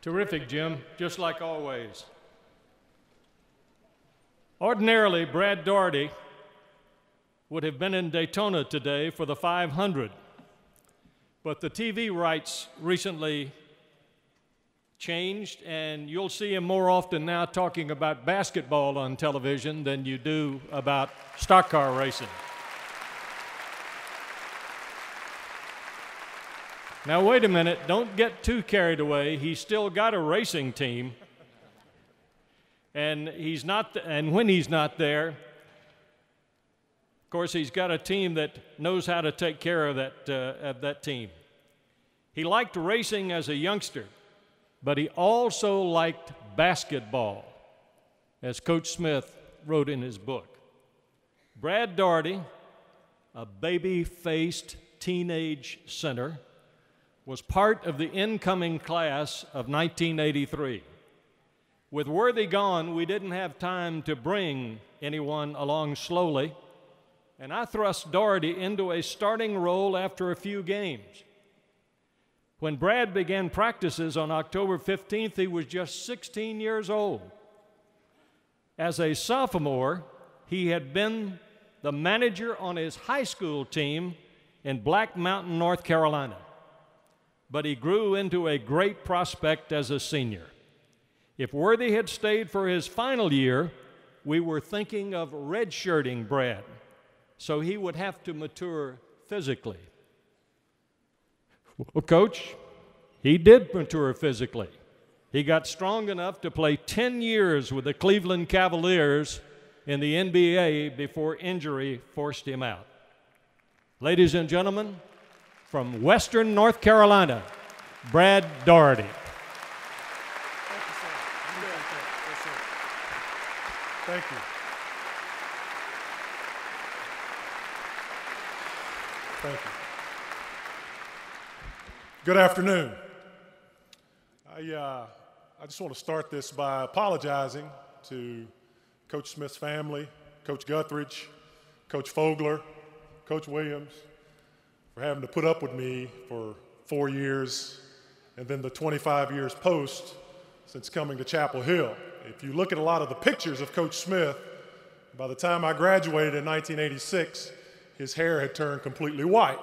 Terrific, Jim, just like always. Ordinarily, Brad Daugherty would have been in Daytona today for the five hundred, but the T V rights recently changed, and you'll see him more often now talking about basketball on television than you do about stock car racing. Now, wait a minute, don't get too carried away. He's still got a racing team, and he's not, th- and when he's not there, of course, he's got a team that knows how to take care of that, uh, of that team. He liked racing as a youngster, but he also liked basketball, as Coach Smith wrote in his book. Brad Daugherty, a baby-faced teenage center, was part of the incoming class of nineteen eighty-three. With Worthy gone, we didn't have time to bring anyone along slowly, and I thrust Daugherty into a starting role after a few games. When Brad began practices on October fifteenth, he was just sixteen years old. As a sophomore, he had been the manager on his high school team in Black Mountain, North Carolina. But he grew into a great prospect as a senior. If Worthy had stayed for his final year, we were thinking of redshirting Brad, so he would have to mature physically. Well, Coach, he did mature physically. He got strong enough to play ten years with the Cleveland Cavaliers in the N B A before injury forced him out. Ladies and gentlemen, from Western North Carolina, Brad Daugherty. Thank you. Thank you. Good afternoon. I, uh, I just want to start this by apologizing to Coach Smith's family, Coach Guthridge, Coach Fogler, Coach Williams, for having to put up with me for four years and then the twenty-five years post since coming to Chapel Hill. If you look at a lot of the pictures of Coach Smith, by the time I graduated in nineteen eighty-six, his hair had turned completely white.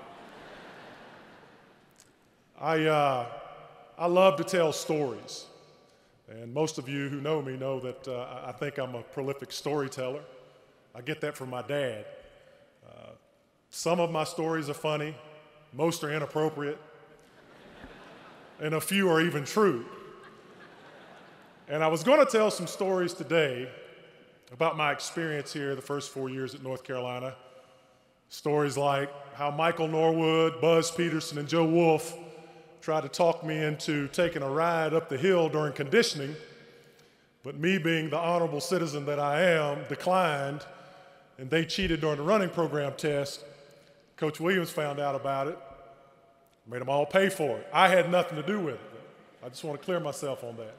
I, uh, I love to tell stories, and most of you who know me know that uh, I think I'm a prolific storyteller. I get that from my dad. Uh, some of my stories are funny, most are inappropriate, and a few are even true. And I was going to tell some stories today about my experience here the first four years at North Carolina. Stories like how Michael Norwood, Buzz Peterson, and Joe Wolf tried to talk me into taking a ride up the hill during conditioning, but me being the honorable citizen that I am, declined, and they cheated during the running program test. Coach Williams found out about it, made them all pay for it. I had nothing to do with it. I just want to clear myself on that.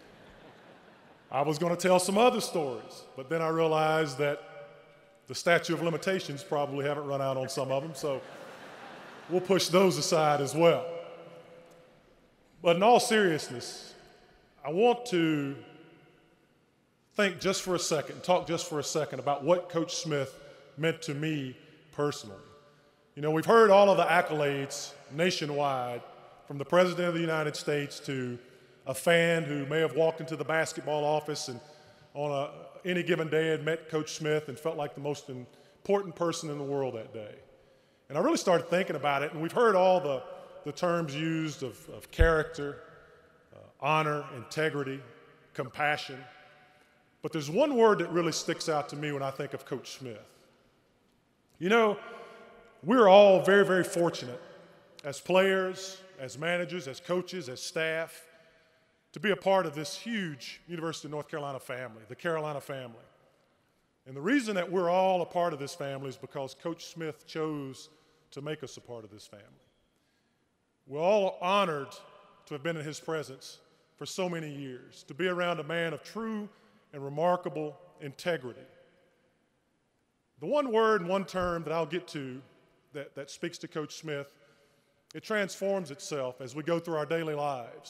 I was going to tell some other stories, but then I realized that the statute of limitations probably haven't run out on some of them, so we'll push those aside as well. But in all seriousness, I want to think just for a second, talk just for a second about what Coach Smith meant to me personally. You know, we've heard all of the accolades nationwide, from the President of the United States to a fan who may have walked into the basketball office and on a, any given day had met Coach Smith and felt like the most important person in the world that day. And I really started thinking about it, and we've heard all the, the terms used of, of character, uh, honor, integrity, compassion. But there's one word that really sticks out to me when I think of Coach Smith. You know, we're all very, very fortunate as players, as managers, as coaches, as staff, to be a part of this huge University of North Carolina family, the Carolina family. And the reason that we're all a part of this family is because Coach Smith chose to make us a part of this family. We're all honored to have been in his presence for so many years, to be around a man of true and remarkable integrity. The one word and one term that I'll get to that, that speaks to Coach Smith, it transforms itself as we go through our daily lives.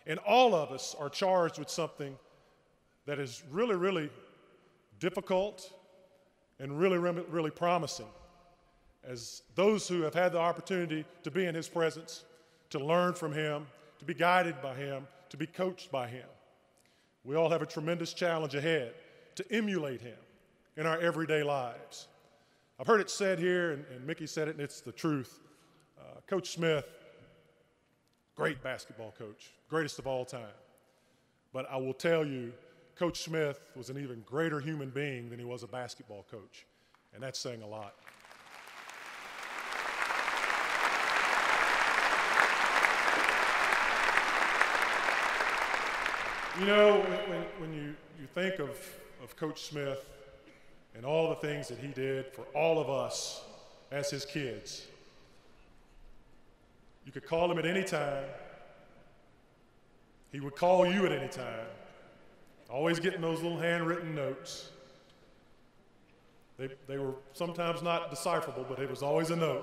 And all of us are charged with something that is really, really difficult and really, really, really promising. As those who have had the opportunity to be in his presence, to learn from him, to be guided by him, to be coached by him, we all have a tremendous challenge ahead to emulate him in our everyday lives. I've heard it said here, and, and Mickey said it, and it's the truth. Uh, Coach Smith, great basketball coach, greatest of all time. But I will tell you, Coach Smith was an even greater human being than he was a basketball coach, and that's saying a lot. You know, when, when you, you think of, of Coach Smith and all the things that he did for all of us as his kids, you could call him at any time. He would call you at any time, always getting those little handwritten notes. They, they were sometimes not decipherable, but it was always a note.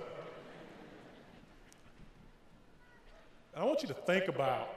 And I want you to think about,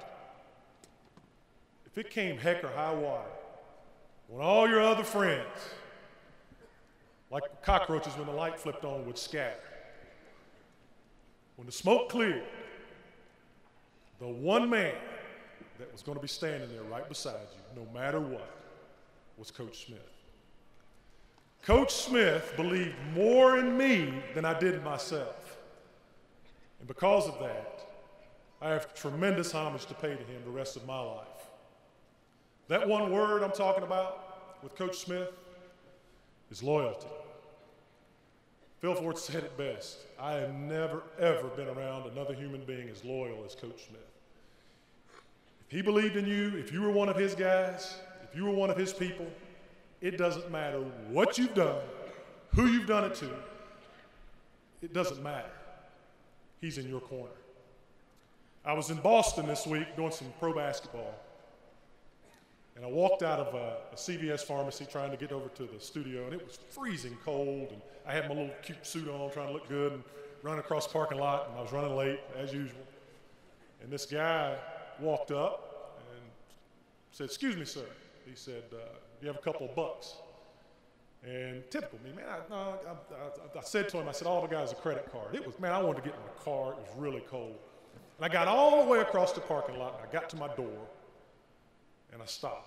if it came heck or high water, when all your other friends, like cockroaches when the light flipped on, would scatter, when the smoke cleared, the one man that was going to be standing there right beside you, no matter what, was Coach Smith. Coach Smith believed more in me than I did in myself. And because of that, I have tremendous homage to pay to him the rest of my life. That one word I'm talking about with Coach Smith is loyalty. Phil Ford said it best. I have never, ever been around another human being as loyal as Coach Smith. If he believed in you, if you were one of his guys, if you were one of his people, it doesn't matter what you've done, who you've done it to. It doesn't matter. He's in your corner. I was in Boston this week doing some pro basketball. And I walked out of a, a C V S pharmacy trying to get over to the studio, and it was freezing cold, and I had my little cute suit on, trying to look good, and running across the parking lot, and I was running late, as usual. And this guy walked up and said, "Excuse me, sir." He said, uh, "Do you have a couple of bucks?" And typical me, man, I, no, I, I, I said to him, I said, "All I got is a credit card." It was, man, I wanted to get in my car. It was really cold. And I got all the way across the parking lot, and I got to my door, and I stopped.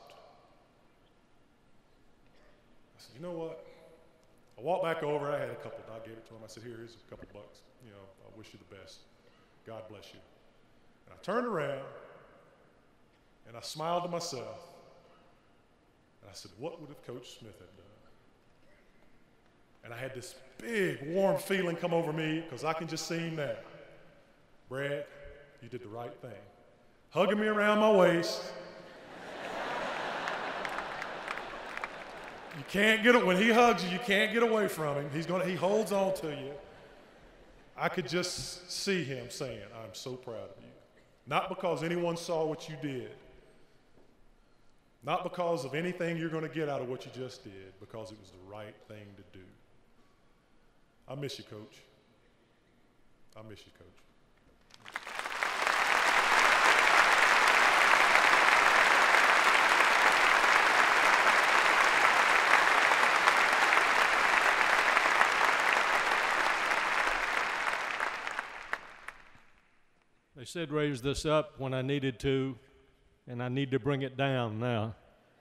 I said, "You know what?" I walked back over. I had a couple. I gave it to him. I said, "Here, here's a couple bucks. You know, I wish you the best. God bless you." And I turned around, and I smiled to myself, and I said, "What would have Coach Smith have done?" And I had this big, warm feeling come over me, because I can just see him now. "Brad, you did the right thing." Hugging me around my waist. You can't get it, when he hugs you, you can't get away from him. He's gonna, he holds on to you. I could just see him saying, "I'm so proud of you." Not because anyone saw what you did. Not because of anything you're gonna get out of what you just did, because it was the right thing to do. I miss you, Coach. I miss you, Coach. They said raise this up when I needed to, and I need to bring it down now.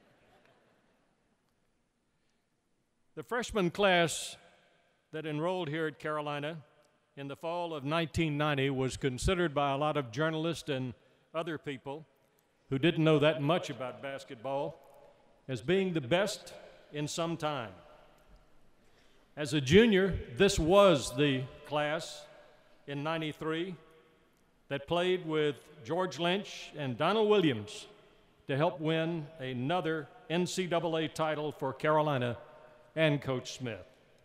The freshman class that enrolled here at Carolina in the fall of nineteen ninety was considered by a lot of journalists and other people who didn't know that much about basketball as being the best in some time. As a junior, this was the class in ninety-three that played with George Lynch and Donald Williams to help win another N C double A title for Carolina and Coach Smith.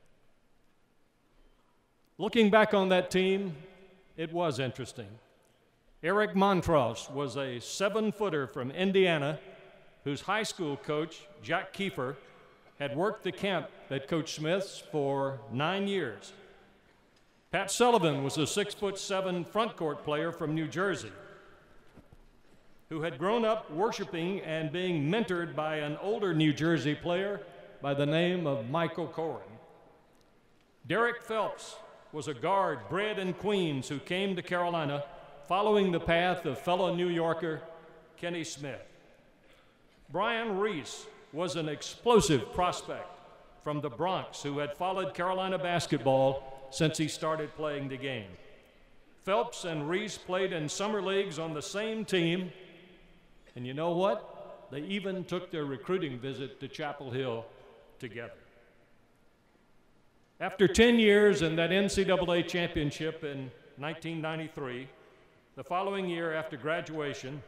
Looking back on that team, it was interesting. Eric Montross was a seven-footer from Indiana whose high school coach, Jack Kiefer, had worked the camp at Coach Smith's for nine years. Pat Sullivan was a six foot seven front court player from New Jersey. who had grown up worshiping and being mentored by an older New Jersey player by the name of Michael Corrin. Derek Phelps was a guard bred in Queens who came to Carolina following the path of fellow New Yorker Kenny Smith. Brian Reese was an explosive prospect from the Bronx who had followed Carolina basketball since he started playing the game. Phelps and Reese played in summer leagues on the same team, and you know what? They even took their recruiting visit to Chapel Hill together. After ten years in that N C double A championship in nineteen ninety-three, the following year after graduation,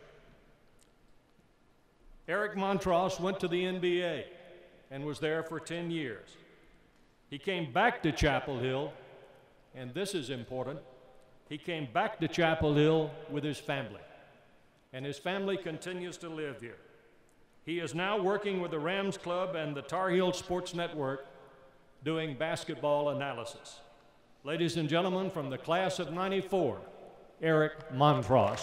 Eric Montross went to the N B A and was there for ten years. He came back to Chapel Hill, and this is important, he came back to Chapel Hill with his family, and his family continues to live here. He is now working with the Rams Club and the Tar Heel Sports Network doing basketball analysis. Ladies and gentlemen, from the class of ninety-four, Eric Montross.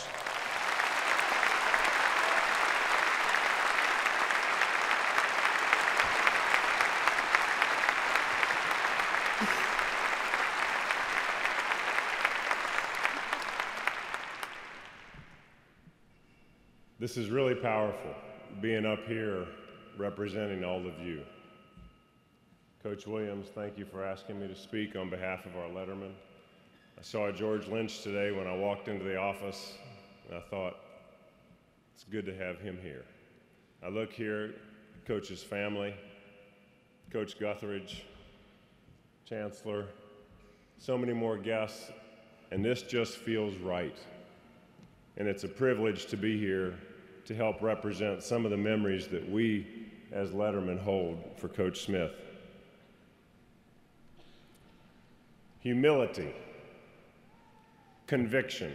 This is really powerful, being up here representing all of you. Coach Williams, thank you for asking me to speak on behalf of our lettermen. I saw George Lynch today when I walked into the office, and I thought, it's good to have him here. I look here at Coach's family, Coach Guthridge, Chancellor, so many more guests, and this just feels right. And it's a privilege to be here to help represent some of the memories that we as lettermen hold for Coach Smith. Humility, conviction,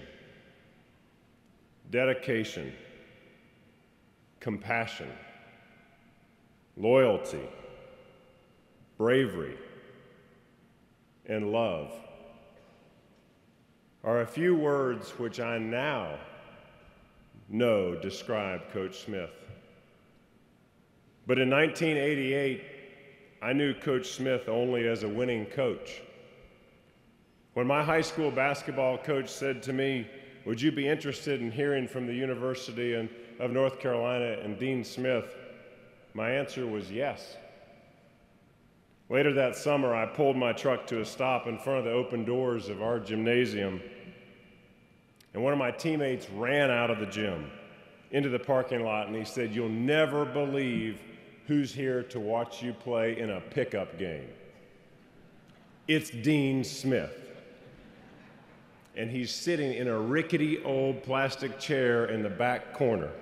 dedication, compassion, loyalty, bravery, and love are a few words which I now know describe Coach Smith. But in nineteen eighty-eight, I knew Coach Smith only as a winning coach. When my high school basketball coach said to me, would you be interested in hearing from the University of North Carolina and Dean Smith, my answer was yes. Later that summer, I pulled my truck to a stop in front of the open doors of our gymnasium, and one of my teammates ran out of the gym into the parking lot, and he said, you'll never believe who's here to watch you play in a pickup game. It's Dean Smith. And he's sitting in a rickety old plastic chair in the back corner.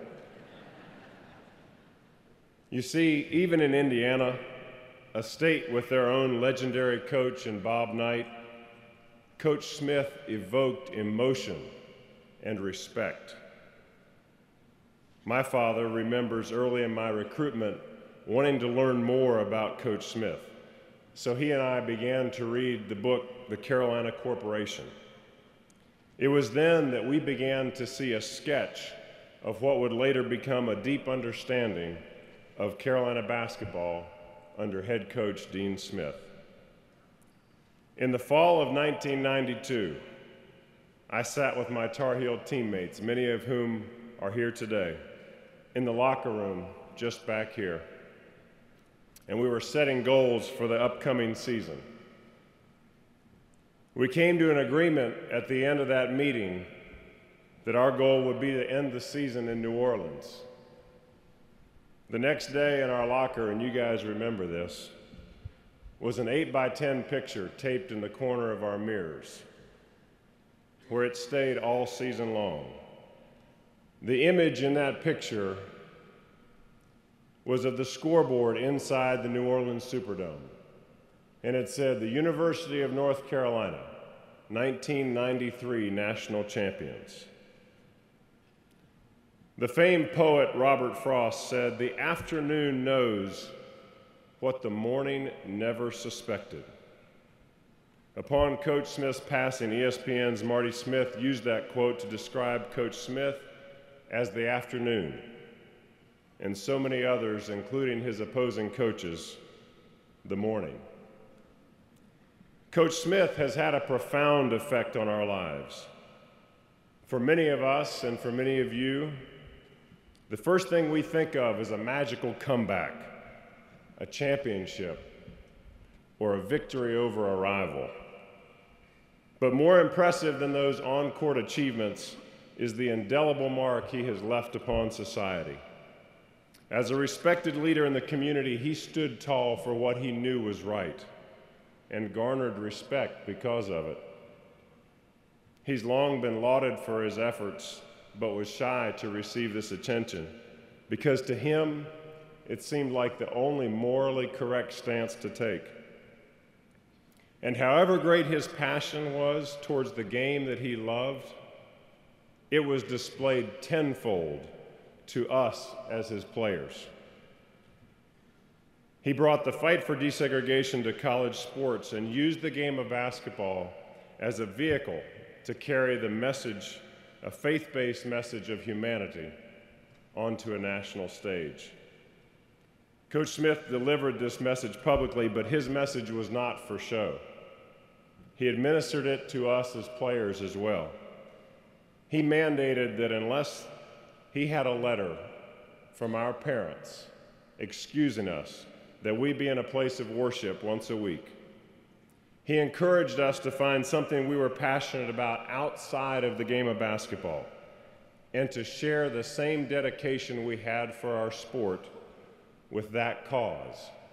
You see, even in Indiana, a state with their own legendary coach in Bob Knight, Coach Smith evoked emotion and respect. My father remembers early in my recruitment wanting to learn more about Coach Smith. So he and I began to read the book, The Carolina Corporation. It was then that we began to see a sketch of what would later become a deep understanding of Carolina basketball under head coach Dean Smith. In the fall of nineteen ninety-two, I sat with my Tar Heel teammates, many of whom are here today, in the locker room just back here. And we were setting goals for the upcoming season. We came to an agreement at the end of that meeting that our goal would be to end the season in New Orleans. The next day in our locker, and you guys remember this, was an eight by ten picture taped in the corner of our mirrors, where it stayed all season long. The image in that picture was of the scoreboard inside the New Orleans Superdome, and it said, the University of North Carolina, nineteen ninety-three national champions. The famed poet Robert Frost said, the afternoon knows what the morning never suspected. Upon Coach Smith's passing, E S P N's Marty Smith used that quote to describe Coach Smith as the afternoon, and so many others, including his opposing coaches, the morning. Coach Smith has had a profound effect on our lives. For many of us and for many of you, the first thing we think of is a magical comeback, a championship, or a victory over a rival. But more impressive than those on-court achievements is the indelible mark he has left upon society. As a respected leader in the community, he stood tall for what he knew was right and garnered respect because of it. He's long been lauded for his efforts, but was shy to receive this attention because to him, it seemed like the only morally correct stance to take. And however great his passion was towards the game that he loved, it was displayed tenfold to us as his players. He brought the fight for desegregation to college sports and used the game of basketball as a vehicle to carry the message, a faith-based message of humanity, onto a national stage. Coach Smith delivered this message publicly, but his message was not for show. He administered it to us as players as well. He mandated that unless he had a letter from our parents excusing us, that we be in a place of worship once a week. He encouraged us to find something we were passionate about outside of the game of basketball and to share the same dedication we had for our sport with that cause.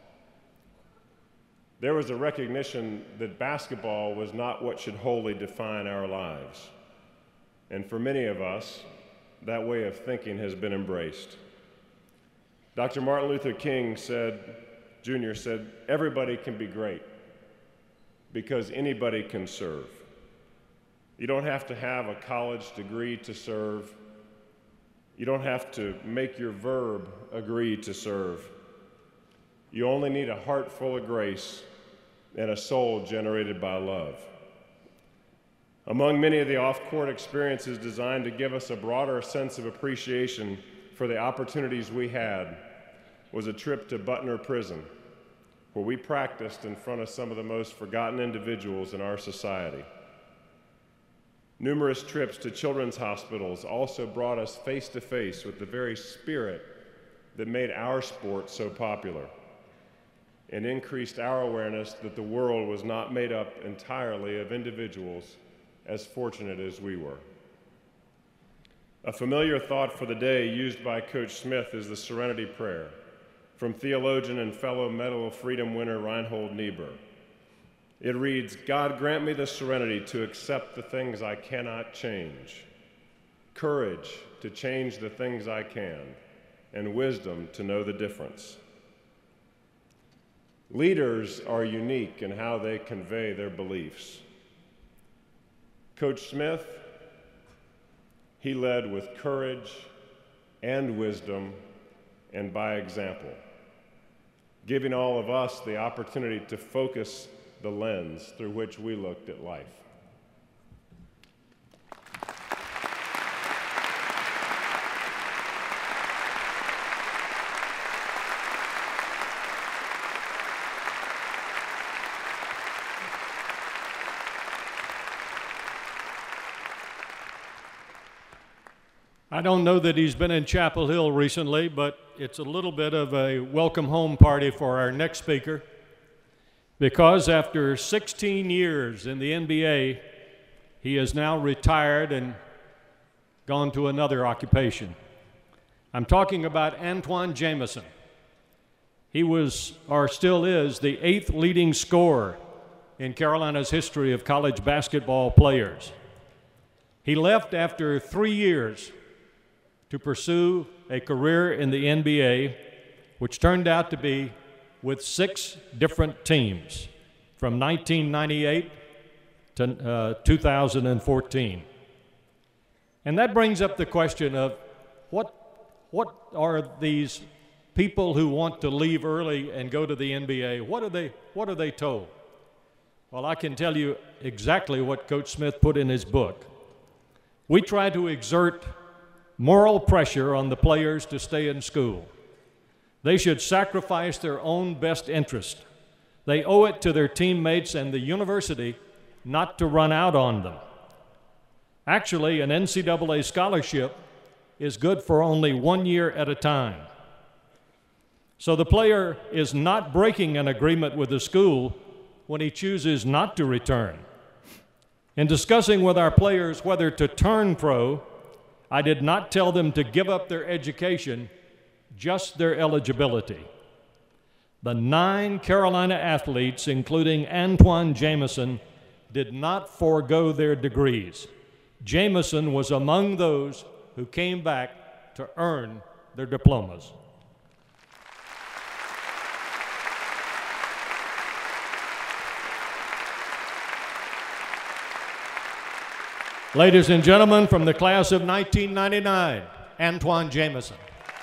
There was a recognition that basketball was not what should wholly define our lives. And for many of us, that way of thinking has been embraced. Doctor Martin Luther King said, Junior said, everybody can be great because anybody can serve. You don't have to have a college degree to serve. You don't have to make your verb agree to serve. You only need a heart full of grace and a soul generated by love. Among many of the off-court experiences designed to give us a broader sense of appreciation for the opportunities we had was a trip to Butner Prison, where we practiced in front of some of the most forgotten individuals in our society. Numerous trips to children's hospitals also brought us face to face with the very spirit that made our sport so popular and increased our awareness that the world was not made up entirely of individuals as fortunate as we were. A familiar thought for the day used by Coach Smith is the Serenity Prayer from theologian and fellow Medal of Freedom winner Reinhold Niebuhr. It reads, God grant me the serenity to accept the things I cannot change, courage to change the things I can, and wisdom to know the difference. Leaders are unique in how they convey their beliefs. Coach Smith, he led with courage and wisdom and by example, giving all of us the opportunity to focus the lens through which we looked at life. I don't know that he's been in Chapel Hill recently, but it's a little bit of a welcome home party for our next speaker, because after sixteen years in the N B A, he has now retired and gone to another occupation. I'm talking about Antawn Jamison. He was, or still is, the eighth leading scorer in Carolina's history of college basketball players. He left after three years to pursue a career in the N B A, which turned out to be with six different teams from nineteen ninety-eight to uh, two thousand fourteen. And that brings up the question of what, what are these people who want to leave early and go to the N B A, what are they, what are they told? Well, I can tell you exactly what Coach Smith put in his book. We try to exert moral pressure on the players to stay in school. They should sacrifice their own best interest. They owe it to their teammates and the university not to run out on them. Actually, an N C double A scholarship is good for only one year at a time. So the player is not breaking an agreement with the school when he chooses not to return. In discussing with our players whether to turn pro, I did not tell them to give up their education, just their eligibility. The nine Carolina athletes, including Antoine Jamison, did not forego their degrees. Jamison was among those who came back to earn their diplomas. Ladies and gentlemen, from the class of nineteen ninety-nine, Antoine Jamison.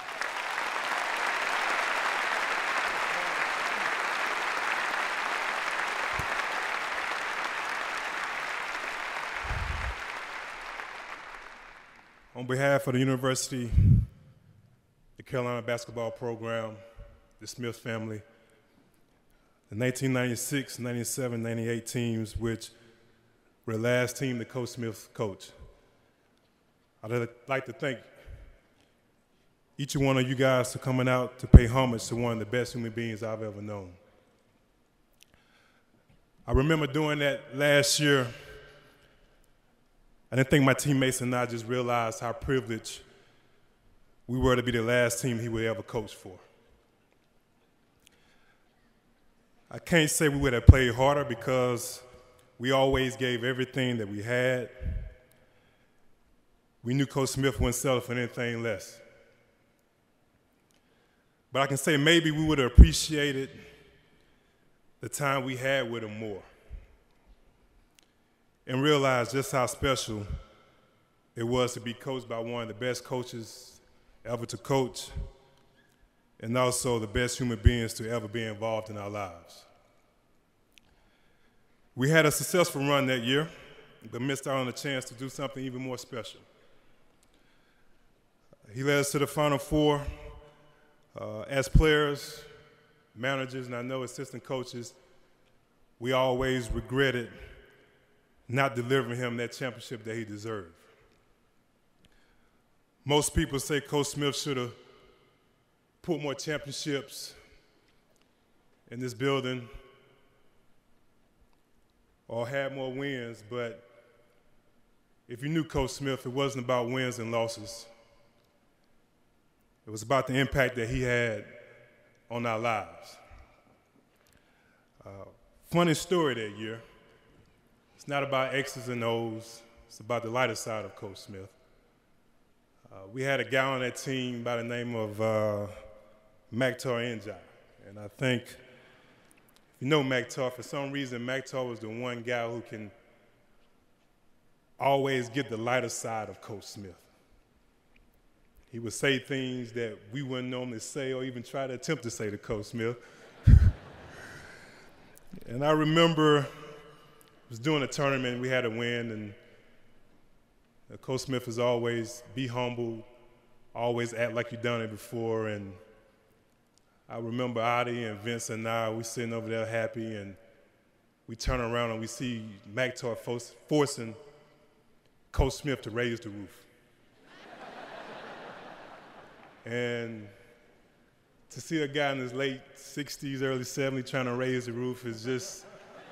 On behalf of the University, the Carolina basketball program, the Smith family, the nineteen ninety-six, ninety-seven, ninety-eight teams, which were the last team that Coach Smith coached, I'd like to thank each one of you guys for coming out to pay homage to one of the best human beings I've ever known. I remember doing that last year. I didn't think my teammates and I just realized how privileged we were to be the last team he would ever coach for. I can't say we would have played harder because we always gave everything that we had. We knew Coach Smith wouldn't settle for anything less. But I can say maybe we would have appreciated the time we had with him more and realized just how special it was to be coached by one of the best coaches ever to coach and also the best human beings to ever be involved in our lives. We had a successful run that year, but missed out on a chance to do something even more special. He led us to the Final Four. Uh, as players, managers, and I know assistant coaches, we always regretted not delivering him that championship that he deserved. Most people say Coach Smith should have put more championships in this building or had more wins, but if you knew Coach Smith, it wasn't about wins and losses. It was about the impact that he had on our lives. Uh, funny story that year. It's not about X's and O's. It's about the lighter side of Coach Smith. Uh, we had a guy on that team by the name of uh, Maktar N'Diaye. And I think, if you know Maktar, for some reason, Maktar was the one guy who can always get the lighter side of Coach Smith. He would say things that we wouldn't normally say or even try to attempt to say to Coach Smith. And I remember I was doing a tournament, we had a win, and uh, Coach Smith is always be humble, always act like you've done it before. And I remember Adi and Vince and I, we sitting over there happy, and we turn around and we see Maktar forcing Coach Smith to raise the roof. And to see a guy in his late sixties, early seventies trying to raise the roof is just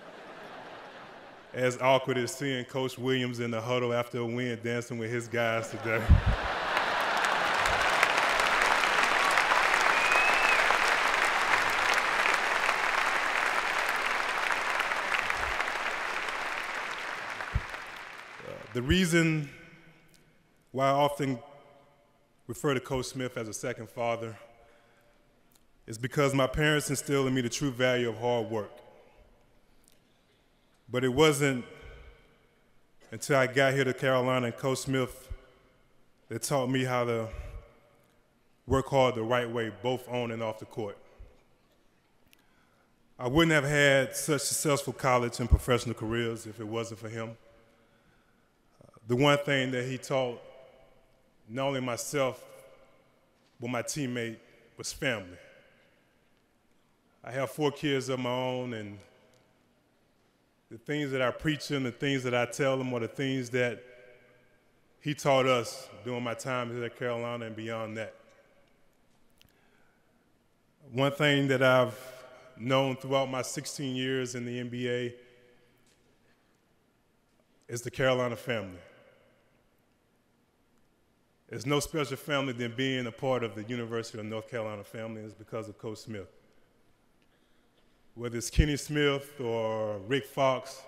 as awkward as seeing Coach Williams in the huddle after a win dancing with his guys today. uh, the reason why I often refer to Coach Smith as a second father is because my parents instilled in me the true value of hard work. But it wasn't until I got here to Carolina and Coach Smith that taught me how to work hard the right way, both on and off the court. I wouldn't have had such successful college and professional careers if it wasn't for him. The one thing that he taught not only myself, but my teammate was family. I have four kids of my own, and the things that I preach them, the things that I tell them are the things that he taught us during my time here at Carolina and beyond that. One thing that I've known throughout my sixteen years in the N B A is the Carolina family. There's no special family than being a part of the University of North Carolina family, and it's because of Coach Smith. Whether it's Kenny Smith or Rick Fox,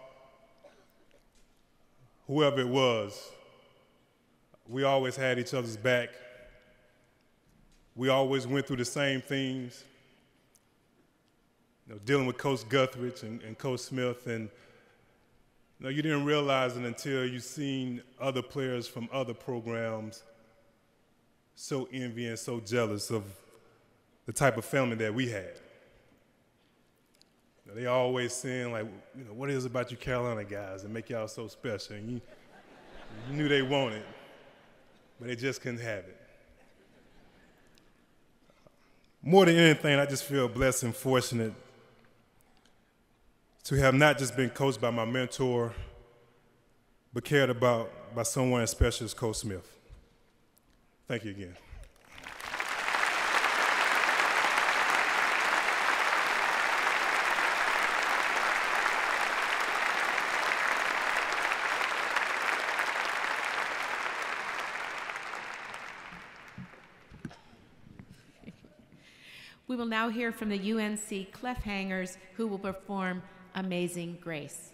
whoever it was, we always had each other's back. We always went through the same things, you know, dealing with Coach Guthridge and, and Coach Smith. And you know, you didn't realize it until you seen other players from other programs so envy and so jealous of the type of family that we had. You know, they always saying, like, you know, what is it about you Carolina guys that make y'all so special? And you, you knew they wanted, but they just couldn't have it. More than anything, I just feel blessed and fortunate to have not just been coached by my mentor, but cared about by someone as special as Coach Smith. Thank you again. We will now hear from the U N C Cliffhangers, who will perform Amazing Grace.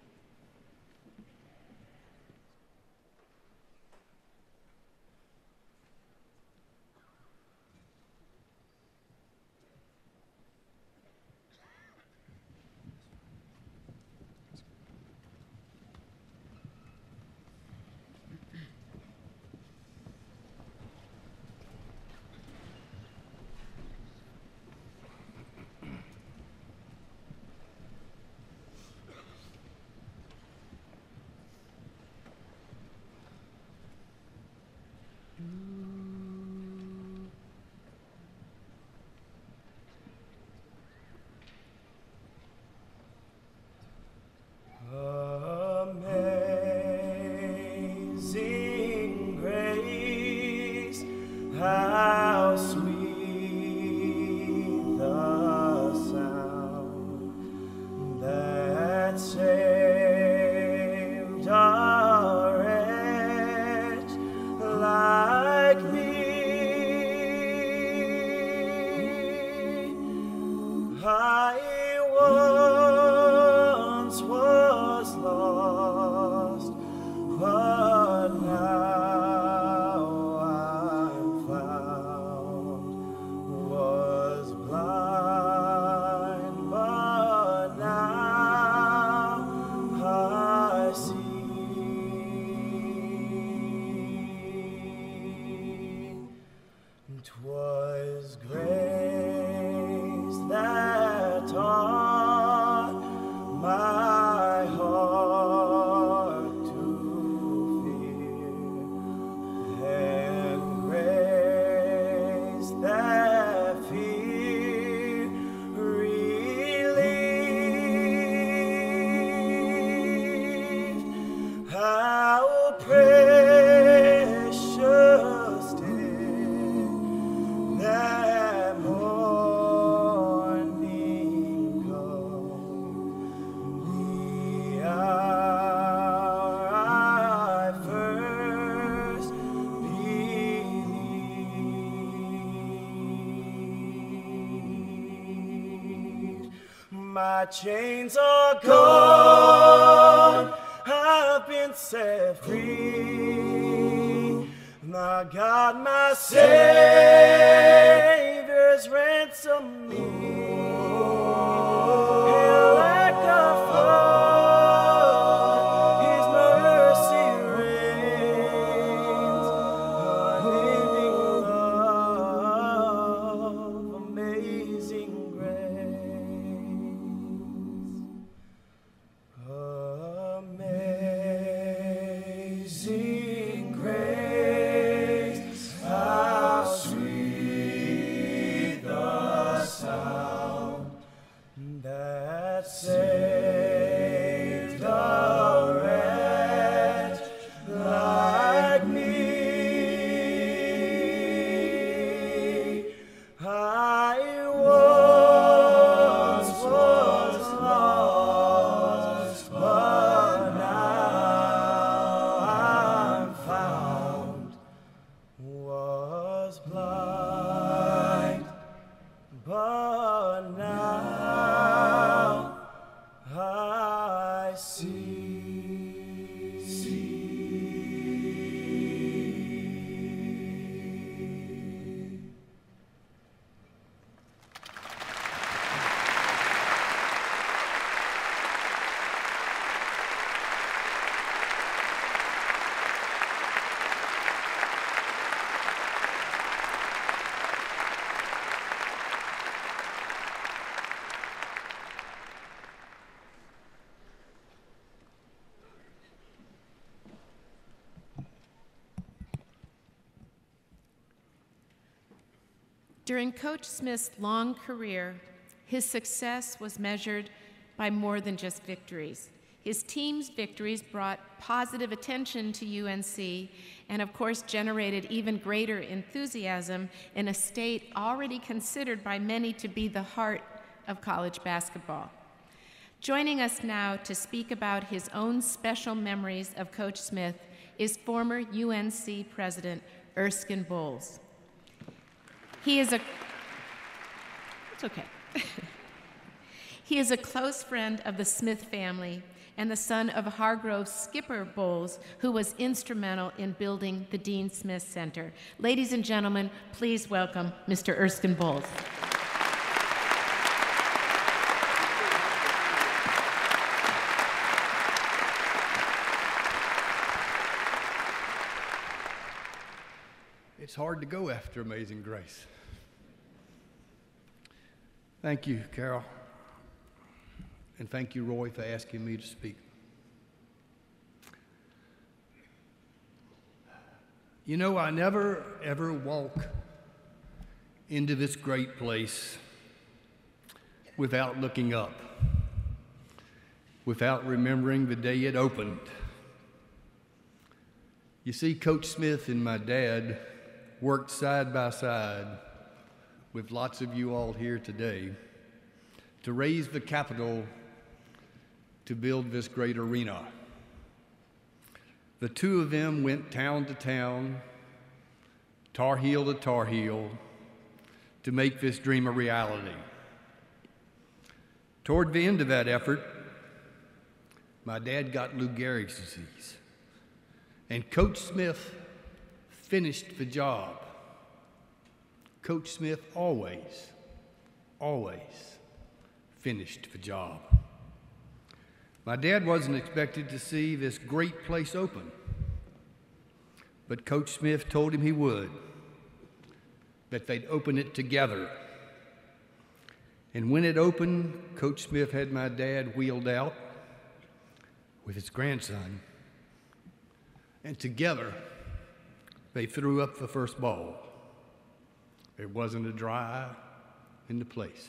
Amazing grace, how sweet the sound that saved a wretch like me. I once was lost, but now I'm found. Was blind, but now I see. 'Twas grace that taught my heart to fear, and grace that fear relieved. How precious did that morning come, the hour I first believed. My chains are gone, I've been set free. My God, my Savior's ransomed me. And like a flood, His mercy reigns. Unending love, amazing grace. Amazing grace, blind, but now I see. see. During Coach Smith's long career, his success was measured by more than just victories. His team's victories brought positive attention to U N C and, of course, generated even greater enthusiasm in a state already considered by many to be the heart of college basketball. Joining us now to speak about his own special memories of Coach Smith is former U N C President Erskine Bowles. He is a, it's okay. He is a close friend of the Smith family and the son of Hargrove Skipper Bowles, who was instrumental in building the Dean Smith Center. Ladies and gentlemen, please welcome Mister Erskine Bowles. It's hard to go after Amazing Grace. Thank you, Carol. And thank you, Roy, for asking me to speak. You know, I never, ever walk into this great place without looking up, without remembering the day it opened. You see, Coach Smith and my dad worked side by side with lots of you all here today to raise the capital to build this great arena. The two of them went town to town, Tar Heel to Tar Heel, to make this dream a reality. Toward the end of that effort, my dad got Lou Gehrig's disease, and Coach Smith finished the job. Coach Smith always, always finished the job. My dad wasn't expected to see this great place open, but Coach Smith told him he would, that they'd open it together. And when it opened, Coach Smith had my dad wheeled out with his grandson, and together they threw up the first ball. There wasn't a dry eye in the place.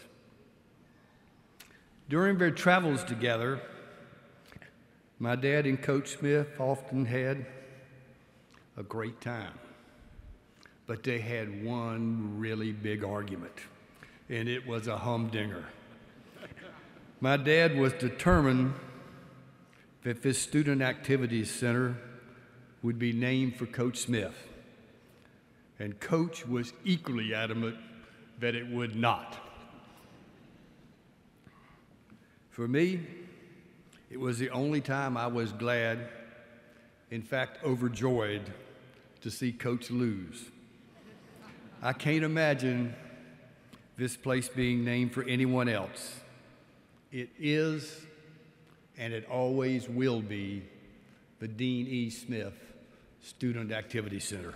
During their travels together, my dad and Coach Smith often had a great time. But they had one really big argument, and it was a humdinger. My dad was determined that this Student Activities Center would be named for Coach Smith. And Coach was equally adamant that it would not. For me, it was the only time I was glad, in fact, overjoyed, to see Coach lose. I can't imagine this place being named for anyone else. It is, and it always will be, the Dean E. Smith Student Activity Center.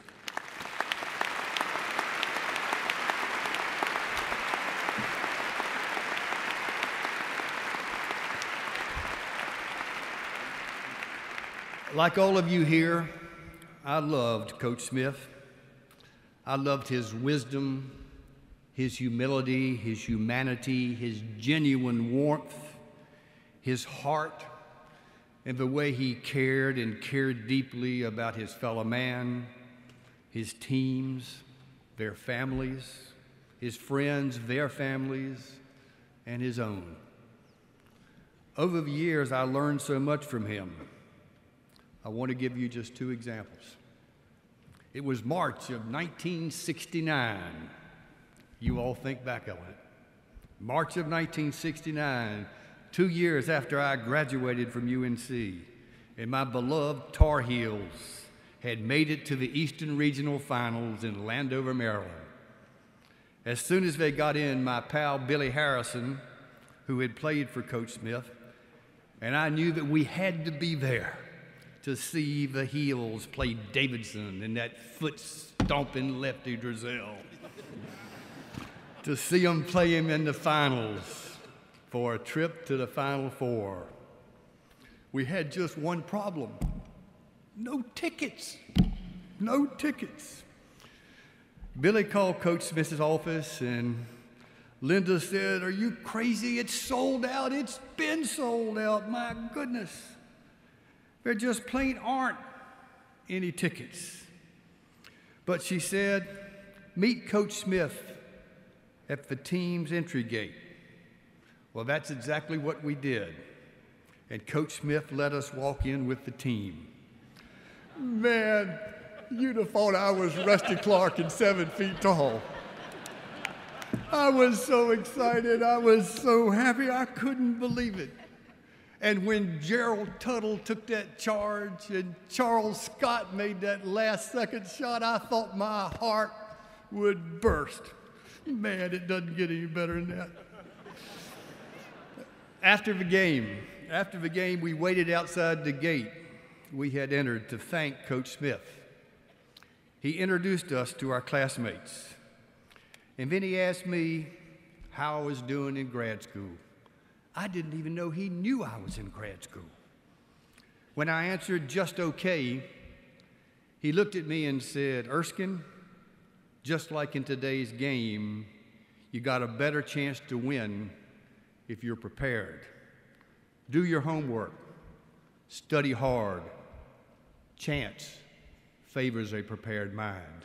Like all of you here, I loved Coach Smith. I loved his wisdom, his humility, his humanity, his genuine warmth, his heart, and the way he cared and cared deeply about his fellow man, his teams, their families, his friends, their families, and his own. Over the years, I learned so much from him. I want to give you just two examples. It was March of nineteen sixty-nine. You all think back on it. March of nineteen sixty-nine, two years after I graduated from U N C, and my beloved Tar Heels had made it to the Eastern Regional Finals in Landover, Maryland. As soon as they got in, my pal Billy Harrison, who had played for Coach Smith, and I knew that we had to be there to see the Heels play Davidson and that foot-stomping Lefty Driesell, to see them play him in the finals for a trip to the Final Four. We had just one problem. No tickets. No tickets. Billy called Coach Smith's office, and Linda said, "Are you crazy? It's sold out. It's been sold out. My goodness. There just plain aren't any tickets." But she said, "Meet Coach Smith at the team's entry gate." Well, that's exactly what we did. And Coach Smith let us walk in with the team. Man, you'd have thought I was Rusty Clark and seven feet tall. I was so excited. I was so happy. I couldn't believe it. And when Gerald Tuttle took that charge and Charles Scott made that last second shot, I thought my heart would burst. Man, it doesn't get any better than that. After the game, after the game, we waited outside the gate we had entered to thank Coach Smith. He introduced us to our classmates. And then he asked me how I was doing in grad school. I didn't even know he knew I was in grad school. When I answered just okay, he looked at me and said, "Erskine, just like in today's game, you got a better chance to win if you're prepared. Do your homework, study hard. Chance favors a prepared mind."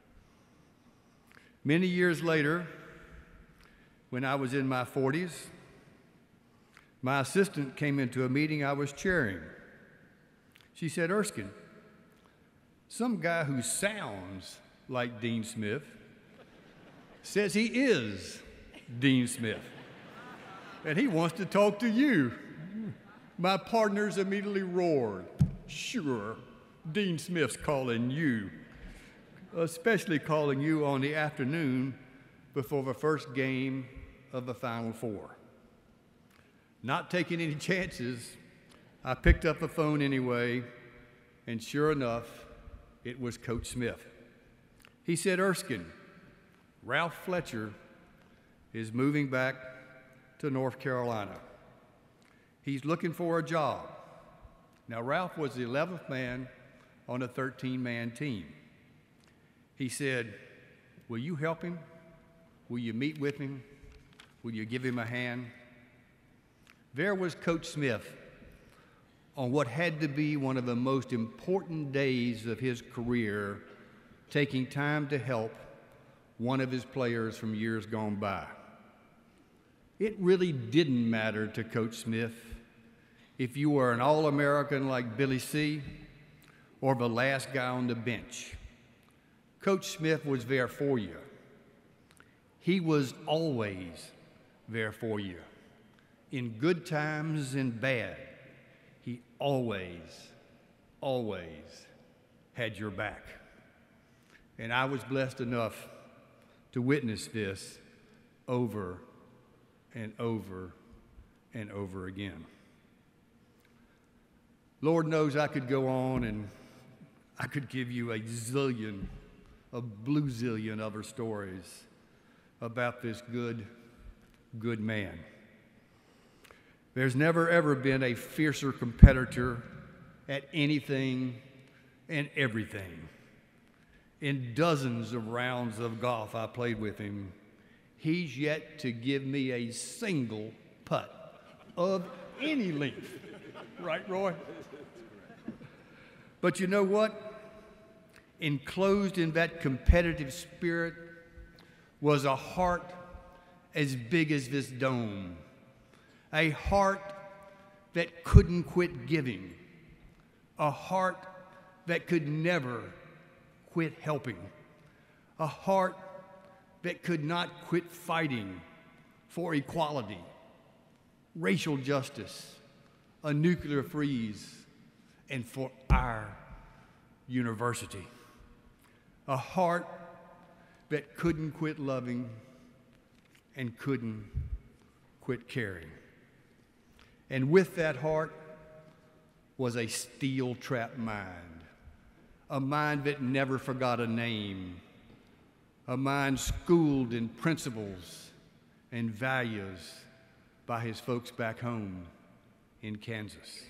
Many years later, when I was in my forties, my assistant came into a meeting I was chairing. She said, "Erskine, some guy who sounds like Dean Smith says he is Dean Smith, and he wants to talk to you." My partners immediately roared, "Sure, Dean Smith's calling you," especially calling you on the afternoon before the first game of the Final Four. Not taking any chances, I picked up the phone anyway, and sure enough, it was Coach Smith. He said, "Erskine, Ralph Fletcher is moving back to North Carolina. He's looking for a job." Now, Ralph was the eleventh man on a thirteen-man team. He said, "Will you help him? Will you meet with him? Will you give him a hand?" There was Coach Smith on what had to be one of the most important days of his career, taking time to help one of his players from years gone by. It really didn't matter to Coach Smith if you were an All-American like Billy C. or the last guy on the bench. Coach Smith was there for you. He was always there for you. In good times and bad, he always, always had your back. And I was blessed enough to witness this over and over and over again. Lord knows I could go on and I could give you a zillion, a blue zillion other stories about this good, good man. There's never, ever been a fiercer competitor at anything and everything. In dozens of rounds of golf I played with him, he's yet to give me a single putt of any length. Right, Roy? But you know what? Enclosed in that competitive spirit was a heart as big as this dome, a heart that couldn't quit giving, a heart that could never quit helping, a heart that could not quit fighting for equality, racial justice, a nuclear freeze, and for our university. A heart that couldn't quit loving and couldn't quit caring. And with that heart was a steel-trap mind, a mind that never forgot a name, a mind schooled in principles and values by his folks back home in Kansas.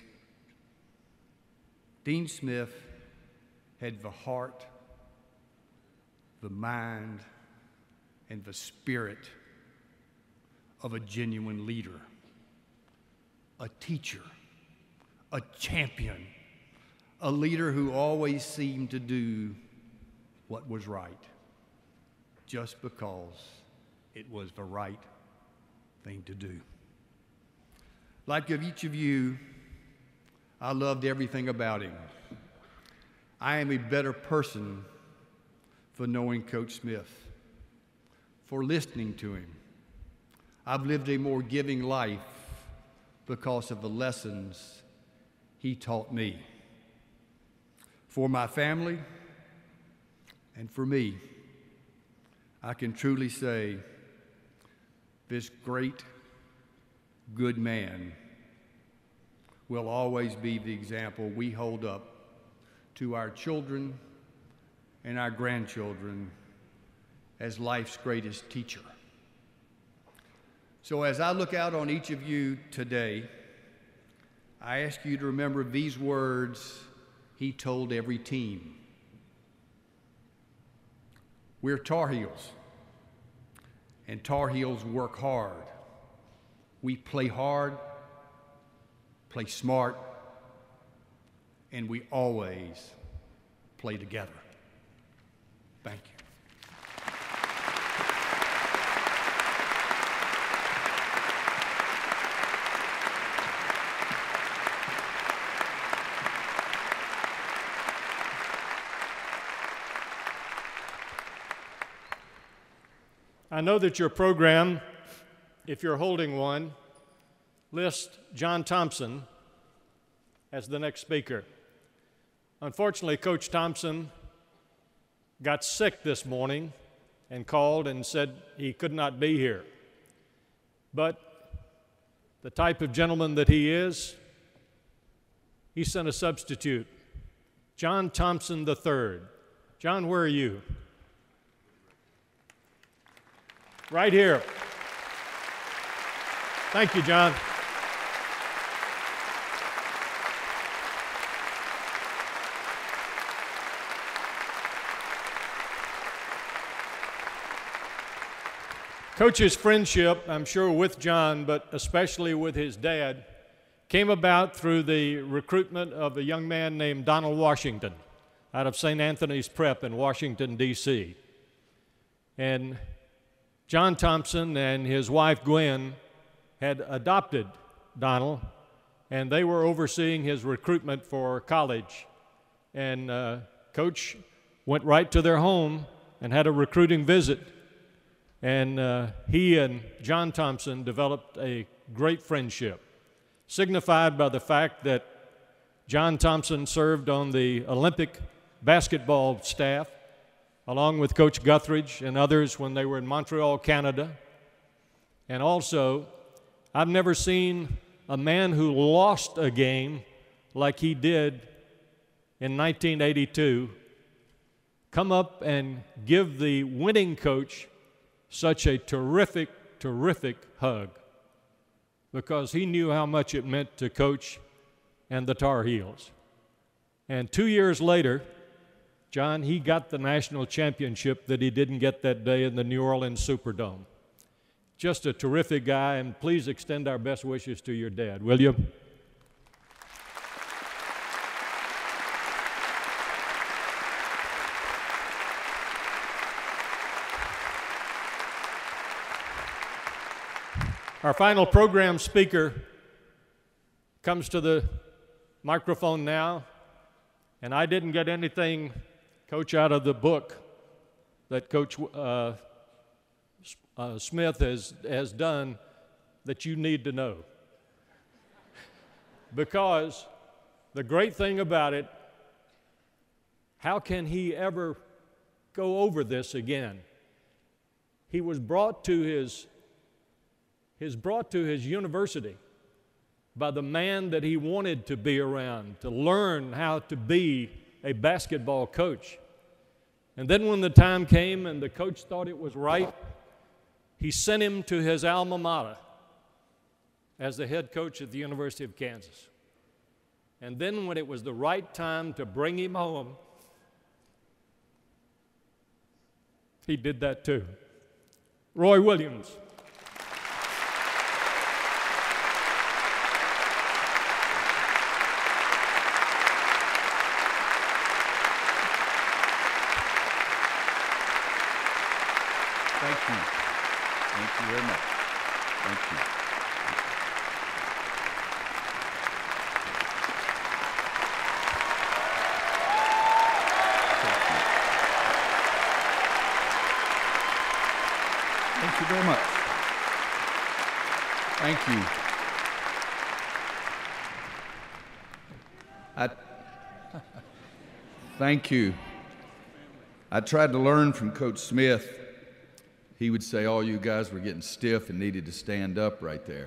Dean Smith had the heart, the mind, and the spirit of a genuine leader, a teacher, a champion, a leader who always seemed to do what was right, just because it was the right thing to do. Like of each of you, I loved everything about him. I am a better person for knowing Coach Smith, for listening to him. I've lived a more giving life because of the lessons he taught me. For my family and for me, I can truly say this great, good man will always be the example we hold up to our children and our grandchildren as life's greatest teacher. So as I look out on each of you today, I ask you to remember these words he told every team. We're Tar Heels, and Tar Heels work hard. We play hard, play smart, and we always play together. Thank you. I know that your program, if you're holding one, lists John Thompson as the next speaker. Unfortunately, Coach Thompson got sick this morning and called and said he could not be here. But the type of gentleman that he is, he sent a substitute, John Thompson the third. John, where are you? Right here. Thank you, John. Coach's friendship, I'm sure with John, but especially with his dad, came about through the recruitment of a young man named Donald Washington out of Saint Anthony's Prep in Washington, D C And John Thompson and his wife Gwen had adopted Donald, and they were overseeing his recruitment for college. And uh, Coach went right to their home and had a recruiting visit. And uh, he and John Thompson developed a great friendship, signified by the fact that John Thompson served on the Olympic basketball staff, along with Coach Guthridge and others when they were in Montreal, Canada. And also, I've never seen a man who lost a game like he did in nineteen eighty-two come up and give the winning coach such a terrific, terrific hug, because he knew how much it meant to Coach and the Tar Heels. And two years later, John, he got the national championship that he didn't get that day in the New Orleans Superdome. Just a terrific guy, and please extend our best wishes to your dad, will you? Our final program speaker comes to the microphone now, and I didn't get anything Coach, out of the book that Coach uh, uh, Smith has, has done that you need to know. Because the great thing about it, how can he ever go over this again? He was brought to his, his brought to his university by the man that he wanted to be around, to learn how to be a basketball coach. And then when the time came and the coach thought it was right, he sent him to his alma mater as the head coach at the University of Kansas. And then when it was the right time to bring him home, he did that too. Roy Williams. Thank you. Thank you very much. Thank you. Thank you very much. Thank you. I, thank you. I tried to learn from Coach Smith. He would say all you guys were getting stiff and needed to stand up right there.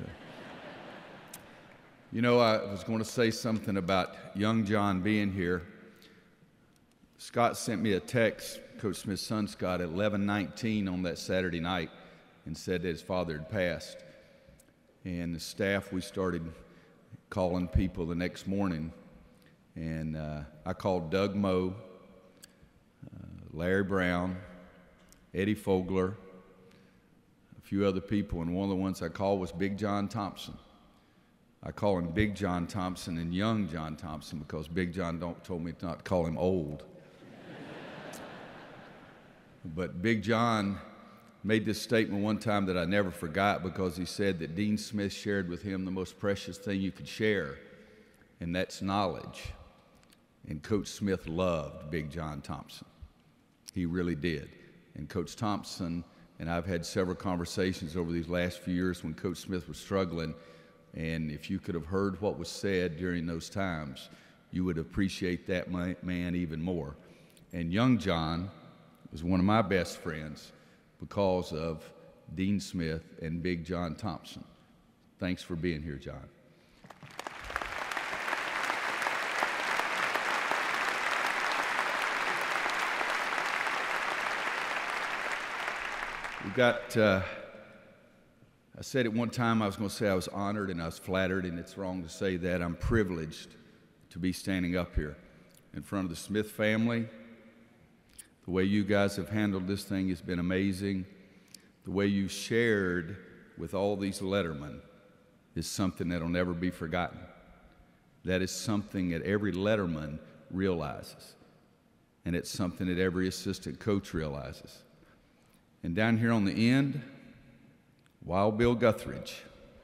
You know, I was going to say something about young John being here. Scott sent me a text, Coach Smith's son Scott, at eleven nineteen on that Saturday night and said that his father had passed. And the staff, we started calling people the next morning. And uh, I called Doug Moe, uh, Larry Brown, Eddie Fogler, a few other people, and one of the ones I called was Big John Thompson. I call him Big John Thompson and Young John Thompson because Big John don't, told me not to call him old. But Big John made this statement one time that I never forgot because he said that Dean Smith shared with him the most precious thing you could share, and that's knowledge. And Coach Smith loved Big John Thompson. He really did. And Coach Thompson and I've had several conversations over these last few years when Coach Smith was struggling, and if you could have heard what was said during those times, you would appreciate that man even more. And young John was one of my best friends because of Dean Smith and Big John Thompson. Thanks for being here, John. We got, uh, I said at one time I was going to say I was honored and I was flattered, and it's wrong to say that. I'm privileged to be standing up here in front of the Smith family. The way you guys have handled this thing has been amazing. The way you shared with all these lettermen is something that will never be forgotten. That is something that every letterman realizes, and it's something that every assistant coach realizes. And down here on the end, Wild Bill Guthridge.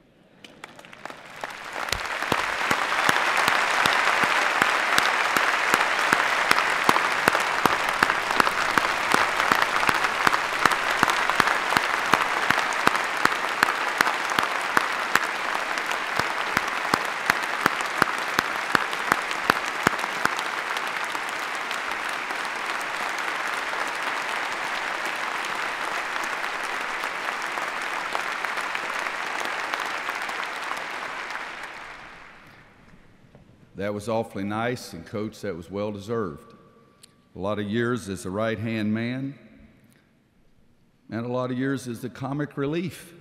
That was awfully nice, and Coach, that was well deserved. A lot of years as a right-hand man, and a lot of years as the comic relief.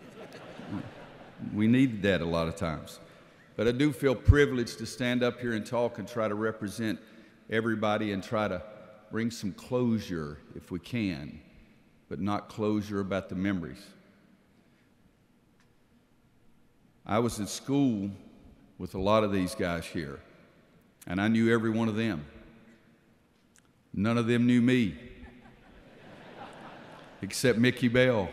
We needed that a lot of times. But I do feel privileged to stand up here and talk and try to represent everybody and try to bring some closure if we can, but not closure about the memories. I was at school with a lot of these guys here, and I knew every one of them. None of them knew me, except Mickey Bell.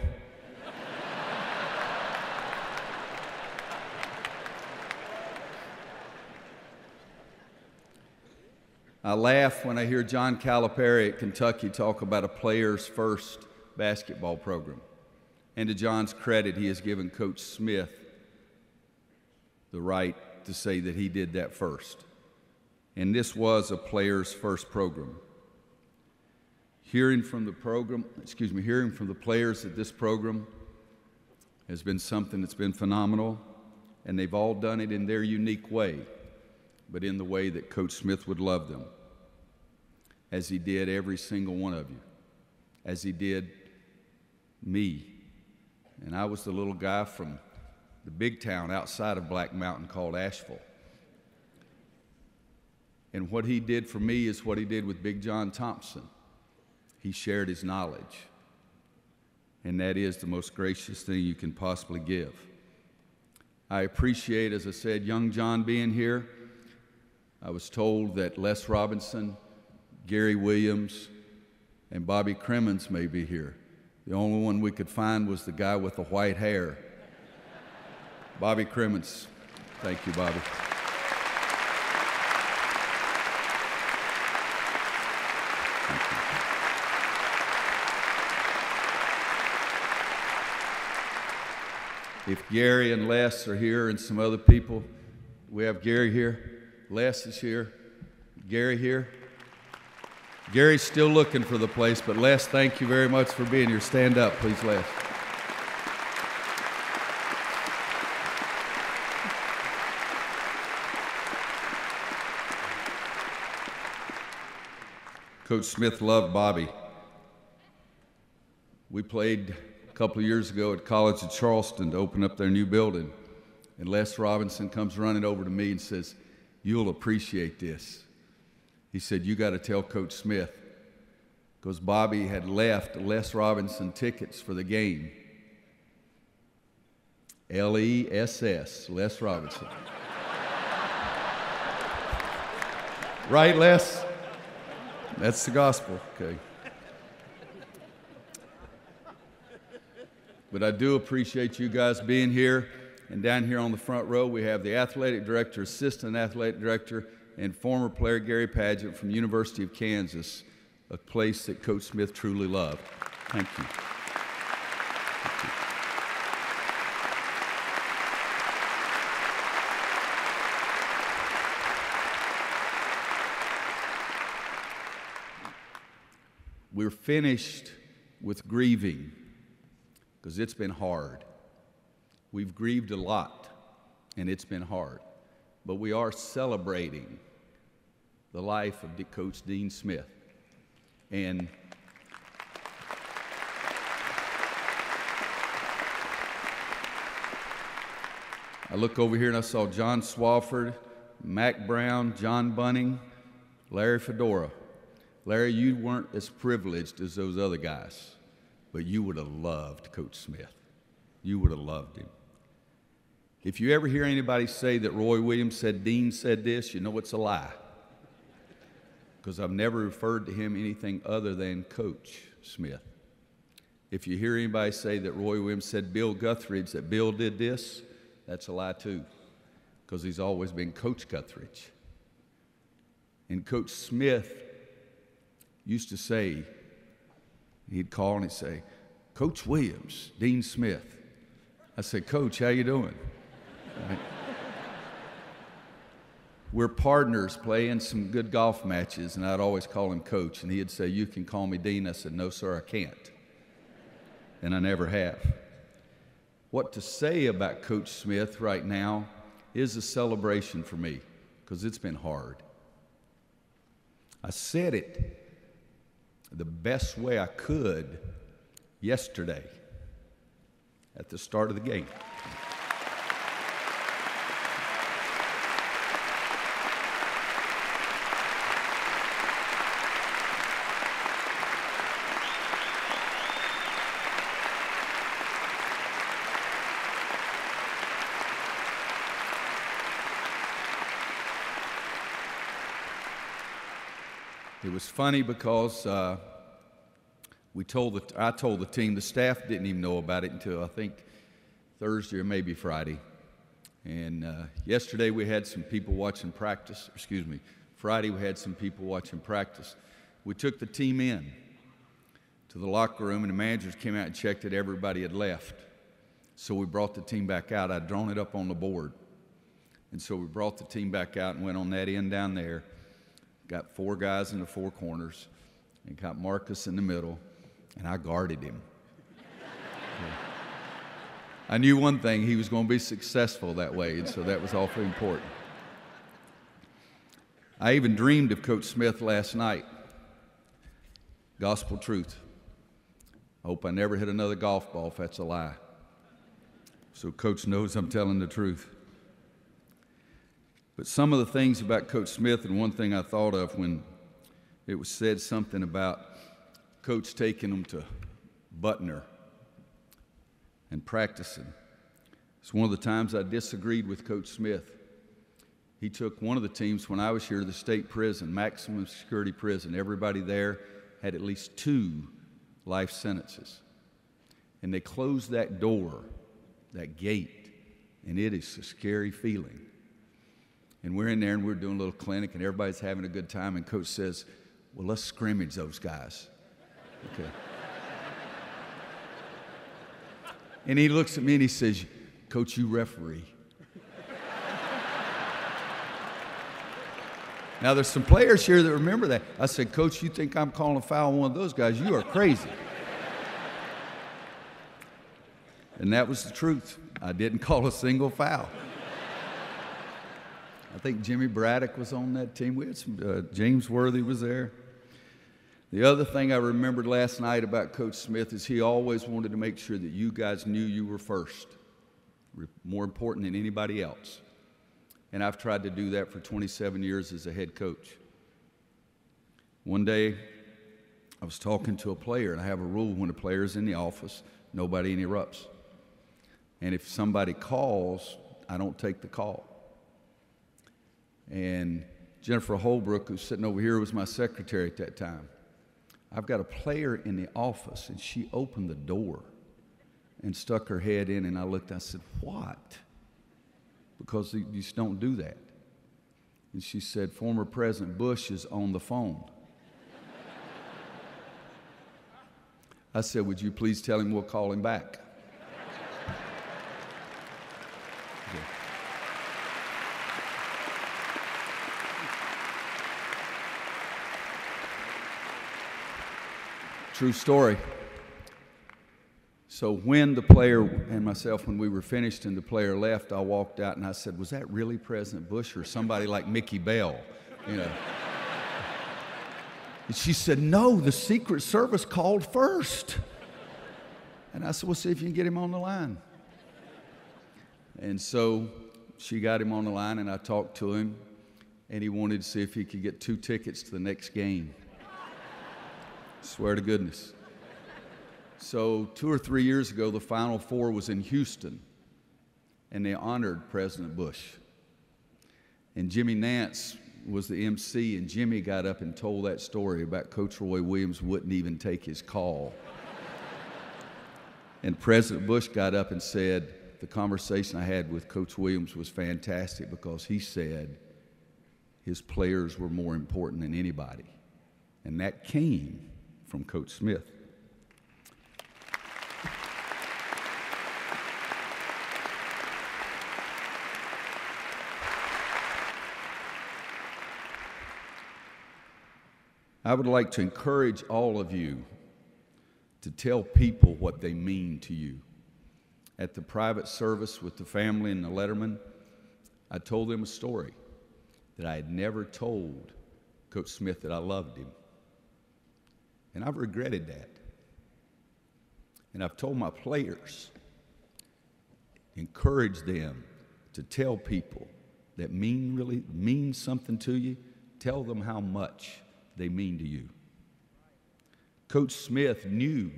I laugh when I hear John Calipari at Kentucky talk about a player's first basketball program. And to John's credit, he has given Coach Smith the right to say that he did that first. And this was a player's first program. Hearing from the program, excuse me, hearing from the players at this program has been something that's been phenomenal, and they've all done it in their unique way, but in the way that Coach Smith would love them, as he did every single one of you, as he did me. And I was the little guy from the big town outside of Black Mountain called Asheville. And what he did for me is what he did with Big John Thompson. He shared his knowledge. And that is the most gracious thing you can possibly give. I appreciate, as I said, young John being here. I was told that Les Robinson, Gary Williams, and Bobby Crimmins may be here. The only one we could find was the guy with the white hair. Bobby Crimmins. Thank you, Bobby. If Gary and Les are here and some other people, we have Gary here, Les is here, Gary here. Gary's still looking for the place, but Les, thank you very much for being here. Stand up, please, Les. Coach Smith loved Bobby. We played a couple of years ago at College of Charleston to open up their new building. And Les Robinson comes running over to me and says, "You'll appreciate this." He said, "You got to tell Coach Smith," because Bobby had left Les Robinson tickets for the game. L E S S, Les Robinson. Right, Les? That's the gospel, okay. But I do appreciate you guys being here. And down here on the front row, we have the athletic director, assistant athletic director, and former player Gary Padgett from University of Kansas, a place that Coach Smith truly loved. Thank you. Thank you. We're finished with grieving, because it's been hard. We've grieved a lot, and it's been hard. But we are celebrating the life of Coach Dean Smith. And I look over here and I saw John Swafford, Mac Brown, John Bunning, Larry Fedora. Larry, you weren't as privileged as those other guys, but you would have loved Coach Smith. You would have loved him. If you ever hear anybody say that Roy Williams said Dean said this, you know it's a lie. Because I've never referred to him anything other than Coach Smith. If you hear anybody say that Roy Williams said Bill Guthridge, that Bill did this, that's a lie too. Because he's always been Coach Guthridge. And Coach Smith used to say, he'd call and he'd say, "Coach Williams, Dean Smith." I said, "Coach, how you doing?" Right? We're partners playing some good golf matches, and I'd always call him Coach, and he'd say, "You can call me Dean." I said, "No, sir, I can't." And I never have. What to say about Coach Smith right now is a celebration for me, because it's been hard. I said it the best way I could yesterday at the start of the game. It was funny because uh, we told the, I told the team, the staff didn't even know about it until I think Thursday or maybe Friday. And uh, yesterday we had some people watching practice, excuse me, Friday, we had some people watching practice. We took the team in to the locker room, and the managers came out and checked that everybody had left. So we brought the team back out. I'd drawn it up on the board. And so we brought the team back out and went on that end down there, got four guys in the four corners, and got Marcus in the middle, and I guarded him. Yeah. I knew one thing, he was going to be successful that way, and so that was awfully important. I even dreamed of Coach Smith last night. Gospel truth. I hope I never hit another golf ball if that's a lie. So Coach knows I'm telling the truth. But some of the things about Coach Smith, and one thing I thought of when it was said something about Coach taking them to Butner and practicing. It's one of the times I disagreed with Coach Smith. He took one of the teams when I was here to the state prison, maximum security prison. Everybody there had at least two life sentences. And they closed that door, that gate, and it is a scary feeling. And we're in there and we're doing a little clinic and everybody's having a good time, and Coach says, well, let's scrimmage those guys. Okay. And he looks at me and he says, Coach, you referee. Now, there's some players here that remember that. I said, Coach, you think I'm calling a foul on one of those guys? You are crazy. And that was the truth. I didn't call a single foul. I think Jimmy Braddock was on that team. We had some, uh, James Worthy was there. The other thing I remembered last night about Coach Smith is he always wanted to make sure that you guys knew you were first, more important than anybody else. And I've tried to do that for twenty-seven years as a head coach. One day, I was talking to a player, and I have a rule when a player is in the office, nobody interrupts. And if somebody calls, I don't take the call. And Jennifer Holbrook, who's sitting over here, was my secretary at that time. I've got a player in the office, and she opened the door and stuck her head in, and I looked, I said, what? Because you just don't do that. And she said, former President Bush is on the phone. I said, would you please tell him we'll call him back? Okay. True story. So when the player and myself, when we were finished and the player left, I walked out and I said, was that really President Bush or somebody like Mickey Bell? You know. And she said, no, the Secret Service called first. And I said, well, see if you can get him on the line. And so she got him on the line and I talked to him, and he wanted to see if he could get two tickets to the next game. Swear to goodness. So two or three years ago, the Final Four was in Houston, and they honored President Bush. And Jimmy Nance was the M C, and Jimmy got up and told that story about Coach Roy Williams wouldn't even take his call. And President Bush got up and said, the conversation I had with Coach Williams was fantastic because he said his players were more important than anybody. And that came from Coach Smith. I would like to encourage all of you to tell people what they mean to you. At the private service with the family and the Letterman, I told them a story that I had never told Coach Smith, that I loved him. And I've regretted that. And I've told my players, encourage them to tell people that mean really mean something to you, tell them how much they mean to you. Coach Smith knew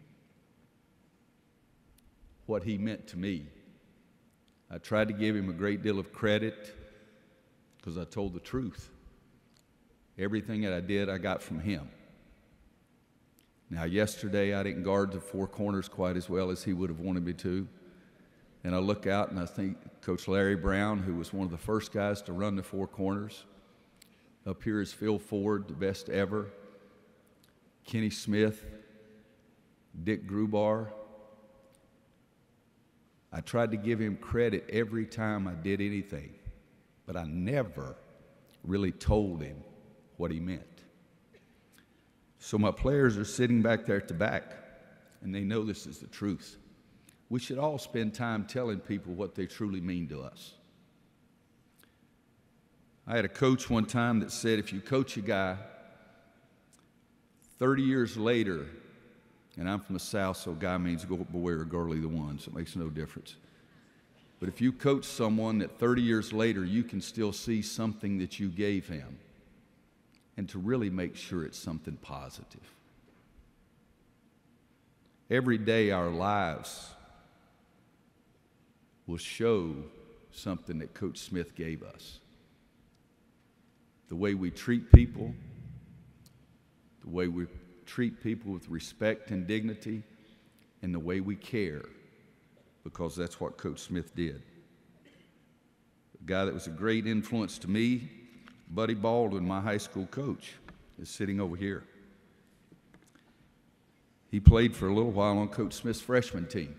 what he meant to me. I tried to give him a great deal of credit because I told the truth. Everything that I did, I got from him. Now, yesterday, I didn't guard the four corners quite as well as he would have wanted me to. And I look out and I think Coach Larry Brown, who was one of the first guys to run the four corners, Up here is Phil Ford, the best ever. Kenny Smith, Dick Grubar. I tried to give him credit every time I did anything, but I never really told him what he meant. So my players are sitting back there at the back, and they know this is the truth. We should all spend time telling people what they truly mean to us. I had a coach one time that said, if you coach a guy thirty years later, and I'm from the South, so guy means go boy or girly the one, so it makes no difference. But if you coach someone that thirty years later you can still see something that you gave him, and to really make sure it's something positive. Every day our lives will show something that Coach Smith gave us. The way we treat people, the way we treat people with respect and dignity, and the way we care, because that's what Coach Smith did. A guy that was a great influence to me, Buddy Baldwin, my high school coach, is sitting over here. He played for a little while on Coach Smith's freshman team.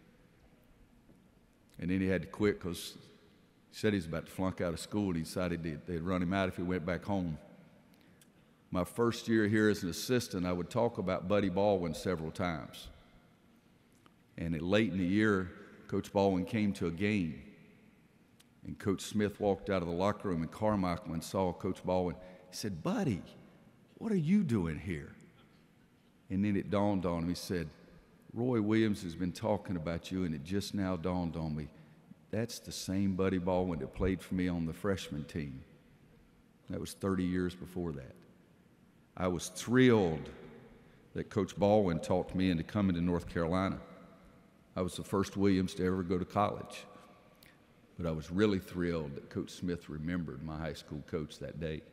And then he had to quit because he said he was about to flunk out of school, and he decided they'd run him out if he went back home. My first year here as an assistant, I would talk about Buddy Baldwin several times. And late in the year, Coach Baldwin came to a game, and Coach Smith walked out of the locker room, and Carmichael and saw Coach Baldwin. He said, "Buddy, what are you doing here?" And then it dawned on him. He said, "Roy Williams has been talking about you, and it just now dawned on me. That's the same Buddy Baldwin that played for me on the freshman team." That was thirty years before that. I was thrilled that Coach Baldwin talked me into coming to North Carolina. I was the first Williams to ever go to college. But I was really thrilled that Coach Smith remembered my high school coach that day.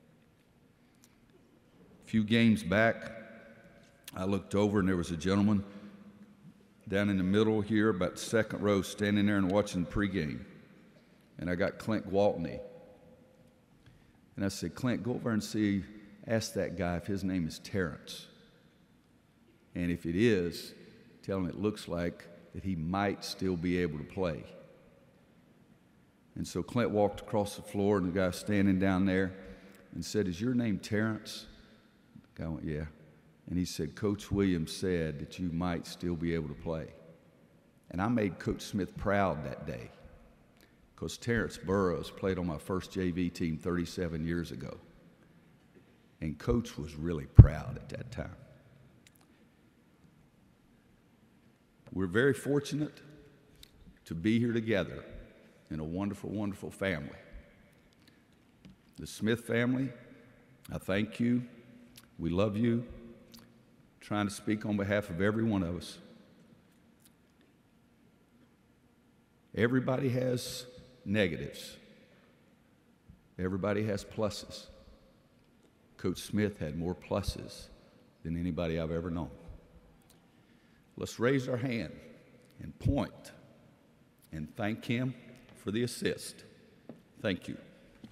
A few games back, I looked over and there was a gentleman down in the middle here, about the second row, standing there and watching the pregame. And I got Clint Gwaltney. And I said, "Clint, go over and see, ask that guy if his name is Terrence. And if it is, tell him it looks like that he might still be able to play." And so Clint walked across the floor, and the guy standing down there and said, "Is your name Terrence?" The guy went, "Yeah." And he said, "Coach Williams said that you might still be able to play." And I made Coach Smith proud that day, because Terrence Burroughs played on my first J V team thirty-seven years ago. And Coach was really proud at that time. We're very fortunate to be here together in a wonderful, wonderful family. The Smith family, I thank you. We love you. I'm trying to speak on behalf of every one of us. Everybody has negatives. Everybody has pluses. Coach Smith had more pluses than anybody I've ever known. Let's raise our hand and point and thank him for the assist. Thank you.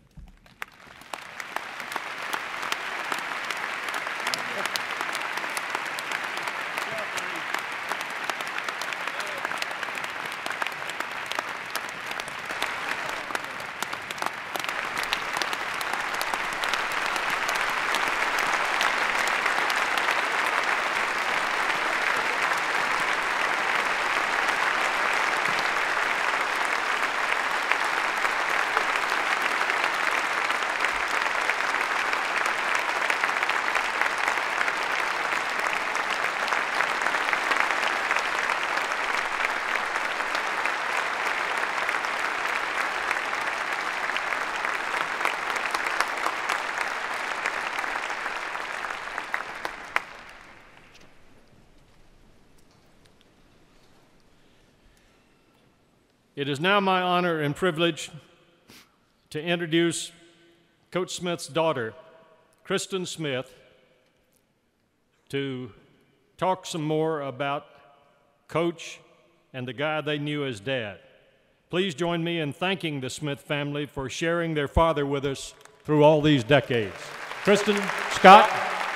It is now my honor and privilege to introduce Coach Smith's daughter, Kristen Smith, to talk some more about Coach and the guy they knew as Dad. Please join me in thanking the Smith family for sharing their father with us through all these decades. Kristen, Scott.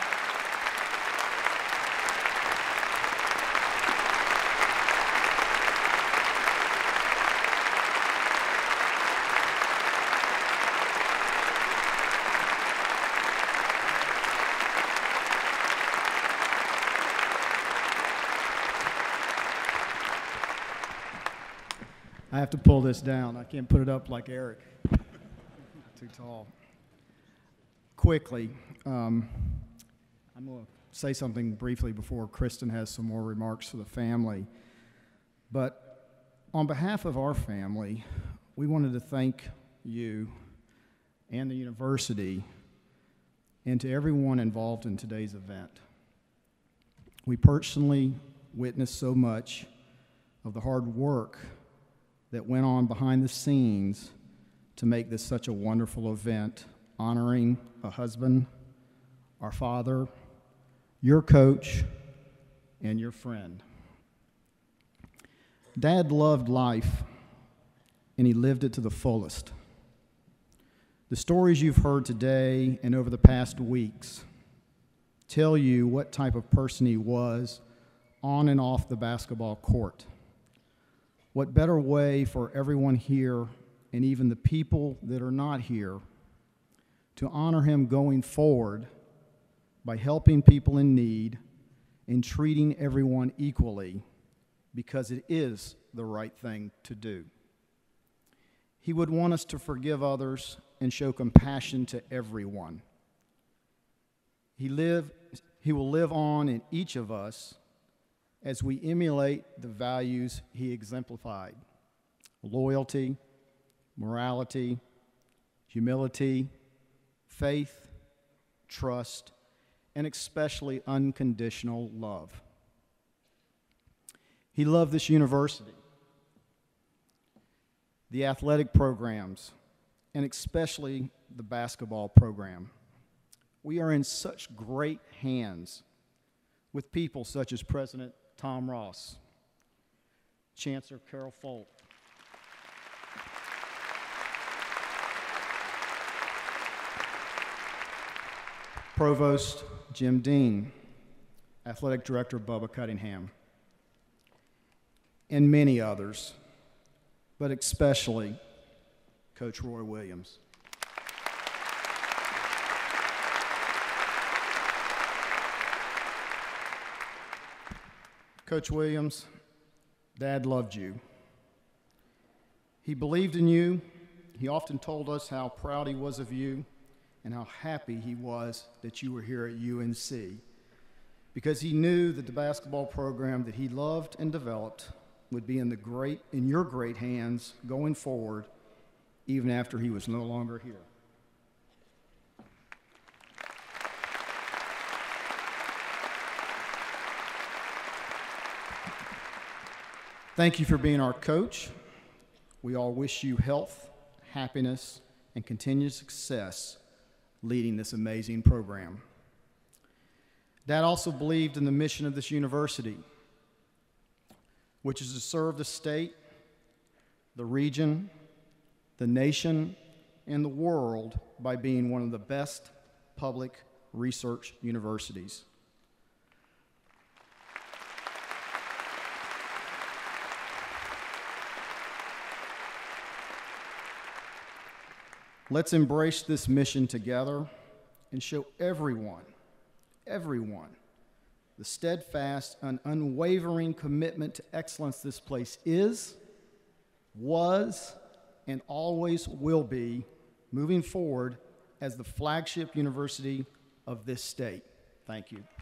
I have to pull this down. I can't put it up like Eric. Too tall. Quickly, um, I'm going to say something briefly before Kristen has some more remarks for the family. But on behalf of our family, we wanted to thank you and the university and to everyone involved in today's event. We personally witnessed so much of the hard work that went on behind the scenes to make this such a wonderful event, honoring a husband, our father, your coach, and your friend. Dad loved life, and he lived it to the fullest. The stories you've heard today and over the past weeks tell you what type of person he was on and off the basketball court. What better way for everyone here, and even the people that are not here, to honor him going forward by helping people in need and treating everyone equally, because it is the right thing to do. He would want us to forgive others and show compassion to everyone. He, live, he will live on in each of us as we emulate the values he exemplified: loyalty, morality, humility, faith, trust, and especially unconditional love. He loved this university, the athletic programs, and especially the basketball program. We are in such great hands with people such as President Tom Ross, Chancellor Carol Folt, Provost Jim Dean, Athletic Director Bubba Cunningham, and many others, but especially Coach Roy Williams. Coach Williams, Dad loved you. He believed in you. He often told us how proud he was of you and how happy he was that you were here at U N C, because he knew that the basketball program that he loved and developed would be in the great, in your great hands going forward, even after he was no longer here. Thank you for being our coach. We all wish you health, happiness, and continued success leading this amazing program. Dad also believed in the mission of this university, which is to serve the state, the region, the nation, and the world by being one of the best public research universities. Let's embrace this mission together and show everyone, everyone, the steadfast and unwavering commitment to excellence this place is, was, and always will be moving forward as the flagship university of this state. Thank you.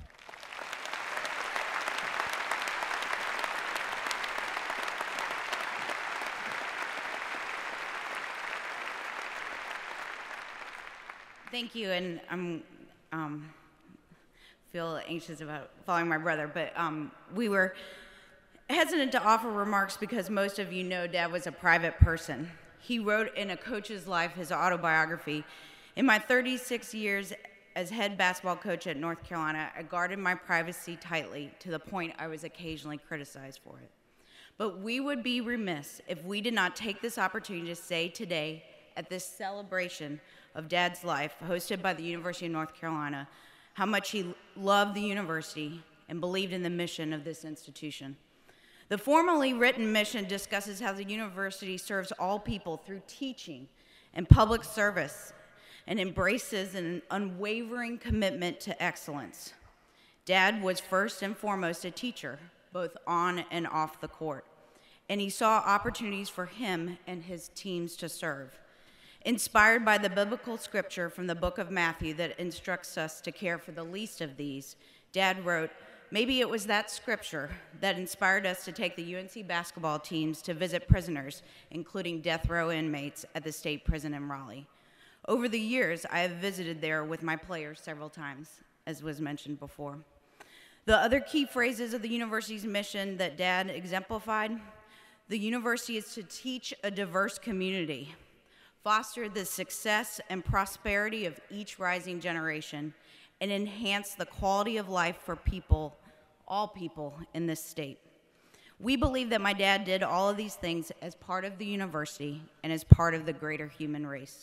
Thank you, and I'm um, feel anxious about following my brother, but um, we were hesitant to offer remarks because most of you know Dad was a private person. He wrote in A Coach's Life, his autobiography, "In my thirty-six years as head basketball coach at North Carolina, I guarded my privacy tightly to the point I was occasionally criticized for it. But we would be remiss if we did not take this opportunity to say today at this celebration of Dad's life, hosted by the University of North Carolina, how much he loved the university and believed in the mission of this institution. The formally written mission discusses how the university serves all people through teaching and public service and embraces an unwavering commitment to excellence. Dad was first and foremost a teacher, both on and off the court, and he saw opportunities for him and his teams to serve. Inspired by the biblical scripture from the book of Matthew that instructs us to care for the least of these, Dad wrote, "Maybe it was that scripture that inspired us to take the U N C basketball teams to visit prisoners, including death row inmates at the state prison in Raleigh. Over the years, I have visited there with my players several times, as was mentioned before." The other key phrases of the university's mission that Dad exemplified: the university is to teach a diverse community, foster the success and prosperity of each rising generation, and enhance the quality of life for people, all people in this state. We believe that my dad did all of these things as part of the university and as part of the greater human race.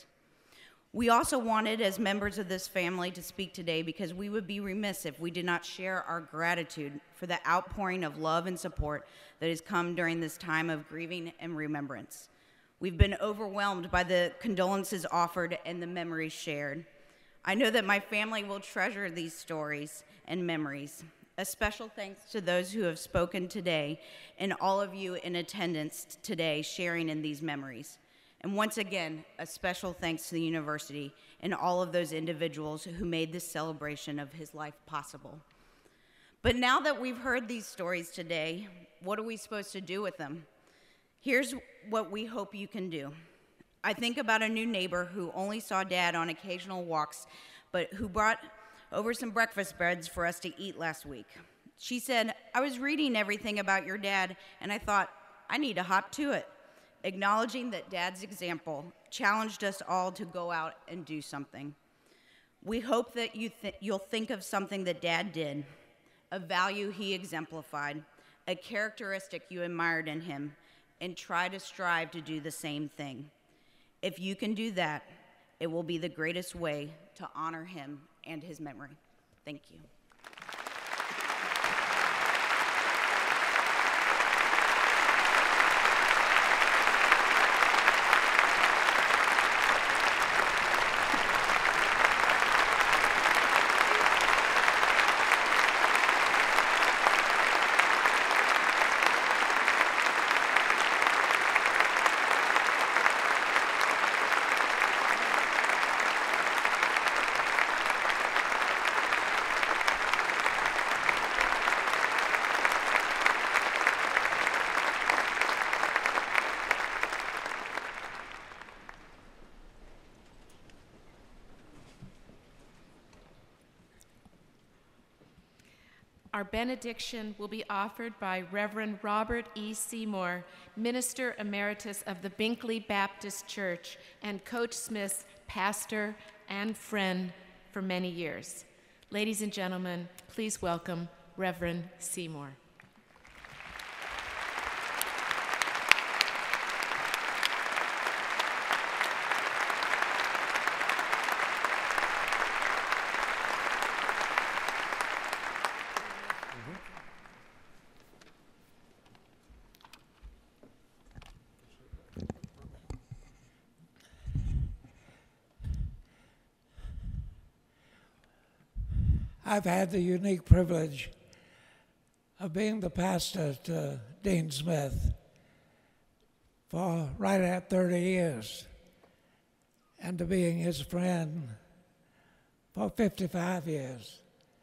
We also wanted, as members of this family, to speak today because we would be remiss if we did not share our gratitude for the outpouring of love and support that has come during this time of grieving and remembrance. We've been overwhelmed by the condolences offered and the memories shared. I know that my family will treasure these stories and memories. A special thanks to those who have spoken today and all of you in attendance today sharing in these memories. And once again, a special thanks to the university and all of those individuals who made this celebration of his life possible. But now that we've heard these stories today, what are we supposed to do with them? Here's what we hope you can do. I think about a new neighbor who only saw Dad on occasional walks, but who brought over some breakfast breads for us to eat last week. She said, "I was reading everything about your dad, and I thought, I need to hop to it," acknowledging that Dad's example challenged us all to go out and do something. We hope that you th- you'll think of something that Dad did, a value he exemplified, a characteristic you admired in him, and try to strive to do the same thing. If you can do that, it will be the greatest way to honor him and his memory. Thank you. Our benediction will be offered by Reverend Robert E. Seymour, Minister Emeritus of the Binkley Baptist Church and Coach Smith's pastor and friend for many years. Ladies and gentlemen, please welcome Reverend Seymour. I've had the unique privilege of being the pastor to Dean Smith for right at thirty years and to being his friend for fifty-five years.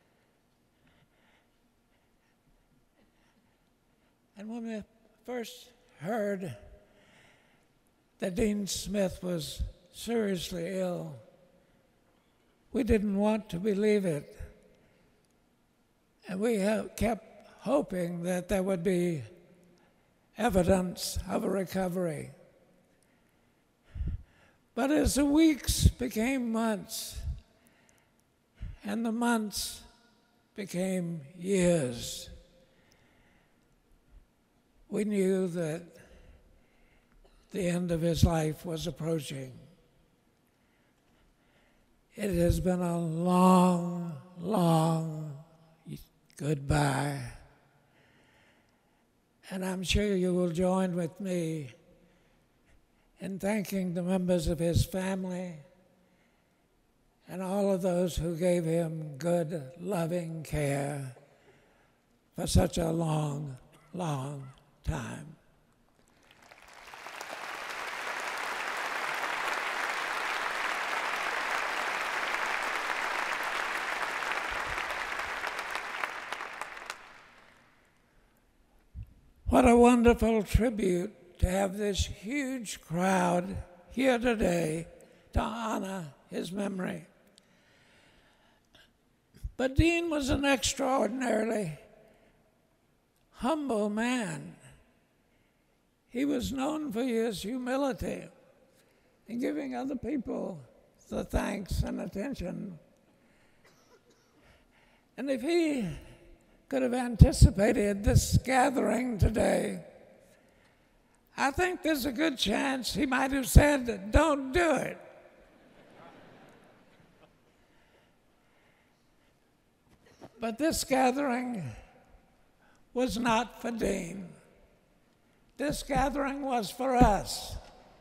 And when we first heard that Dean Smith was seriously ill, we didn't want to believe it. And we have kept hoping that there would be evidence of a recovery. But as the weeks became months, and the months became years, we knew that the end of his life was approaching. It has been a long, long goodbye. And I'm sure you will join with me in thanking the members of his family and all of those who gave him good, loving care for such a long, long time. What a wonderful tribute to have this huge crowd here today to honor his memory. But Dean was an extraordinarily humble man. He was known for his humility in giving other people the thanks and attention. And if he could have anticipated this gathering today, I think there's a good chance he might have said, "Don't do it." But this gathering was not for Dean. This gathering was for us.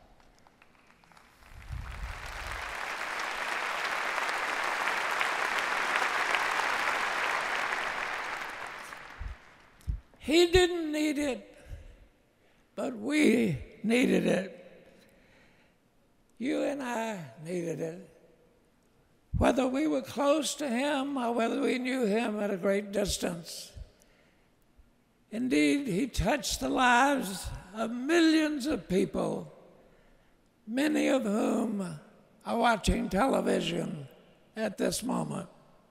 He didn't need it, but we needed it. You and I needed it. Whether we were close to him or whether we knew him at a great distance. Indeed, he touched the lives of millions of people, many of whom are watching television at this moment.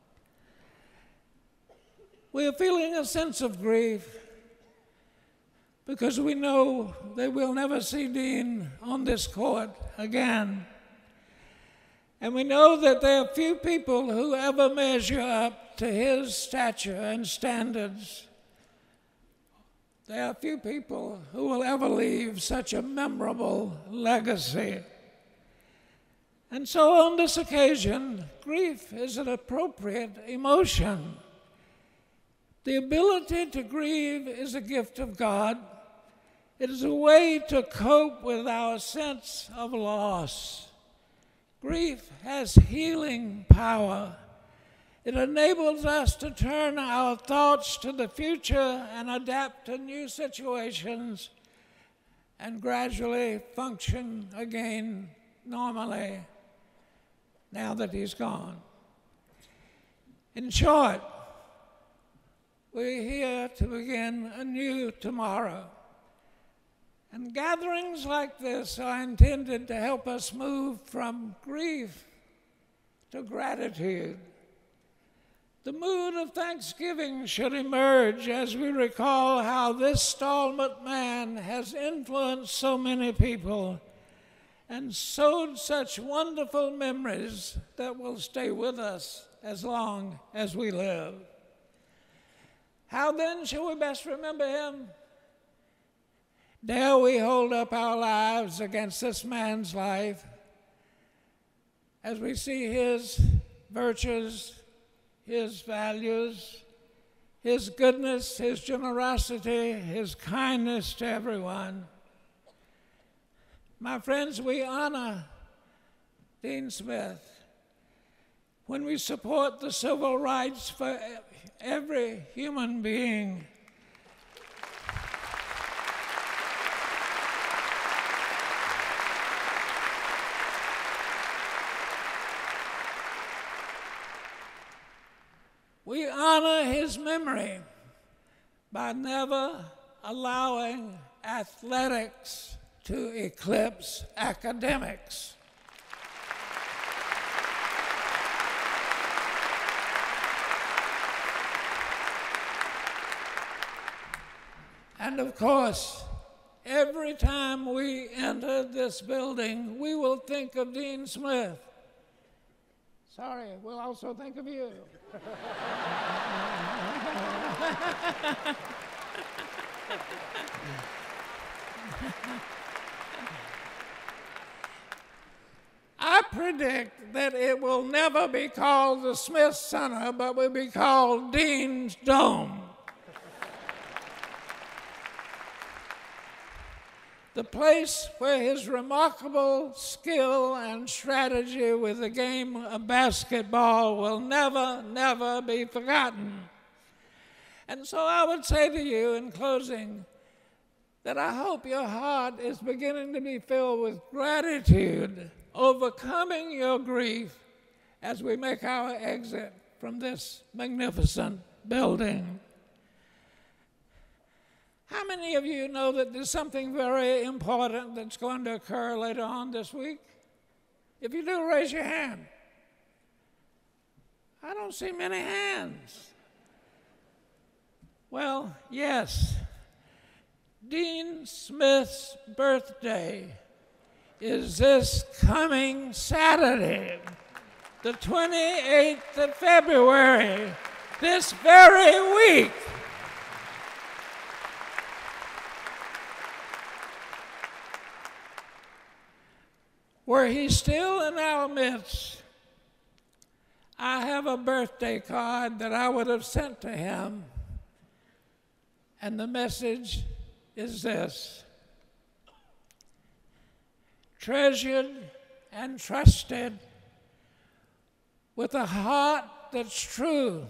We are feeling a sense of grief because we know they will never see Dean on this court again. And we know that there are few people who ever measure up to his stature and standards. There are few people who will ever leave such a memorable legacy. And so on this occasion, grief is an appropriate emotion. The ability to grieve is a gift of God. It is a way to cope with our sense of loss. Grief has healing power. It enables us to turn our thoughts to the future and adapt to new situations and gradually function again normally now that he's gone. In short, we're here to begin a new tomorrow. And gatherings like this are intended to help us move from grief to gratitude. The mood of thanksgiving should emerge as we recall how this stalwart man has influenced so many people and sowed such wonderful memories that will stay with us as long as we live. How then shall we best remember him? Dare we hold up our lives against this man's life as we see his virtues, his values, his goodness, his generosity, his kindness to everyone. My friends, we honor Dean Smith when we support the civil rights for every human being. We honor his memory by never allowing athletics to eclipse academics. And of course, every time we enter this building, we will think of Dean Smith. Sorry, we'll also think of you. I predict that it will never be called the Smith Center, but will be called Dean's Dome. The place where his remarkable skill and strategy with the game of basketball will never, never be forgotten. And so I would say to you in closing that I hope your heart is beginning to be filled with gratitude, overcoming your grief as we make our exit from this magnificent building. How many of you know that there's something very important that's going to occur later on this week? If you do, raise your hand. I don't see many hands. Well, yes, Dean Smith's birthday is this coming Saturday, the twenty-eighth of February, this very week. Were he still in our midst, I have a birthday card that I would have sent to him, and the message is this: treasured and trusted with a heart that's true.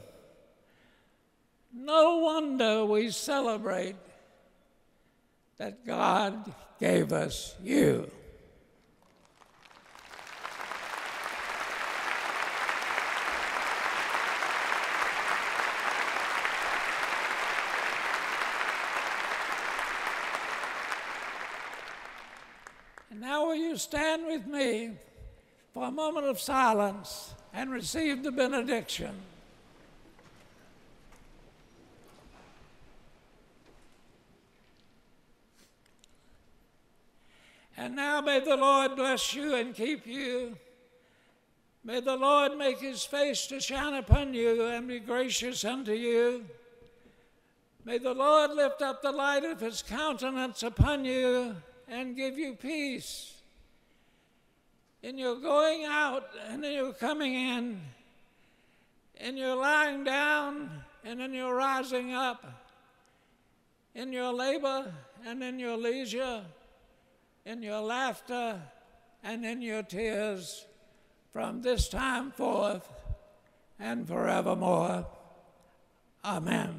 No wonder we celebrate that God gave us you. And now will you stand with me for a moment of silence and receive the benediction. And now may the Lord bless you and keep you. May the Lord make his face to shine upon you and be gracious unto you. May the Lord lift up the light of his countenance upon you and give you peace in your going out and in your coming in, in your lying down and in your rising up, in your labor and in your leisure, in your laughter and in your tears, from this time forth and forevermore. Amen.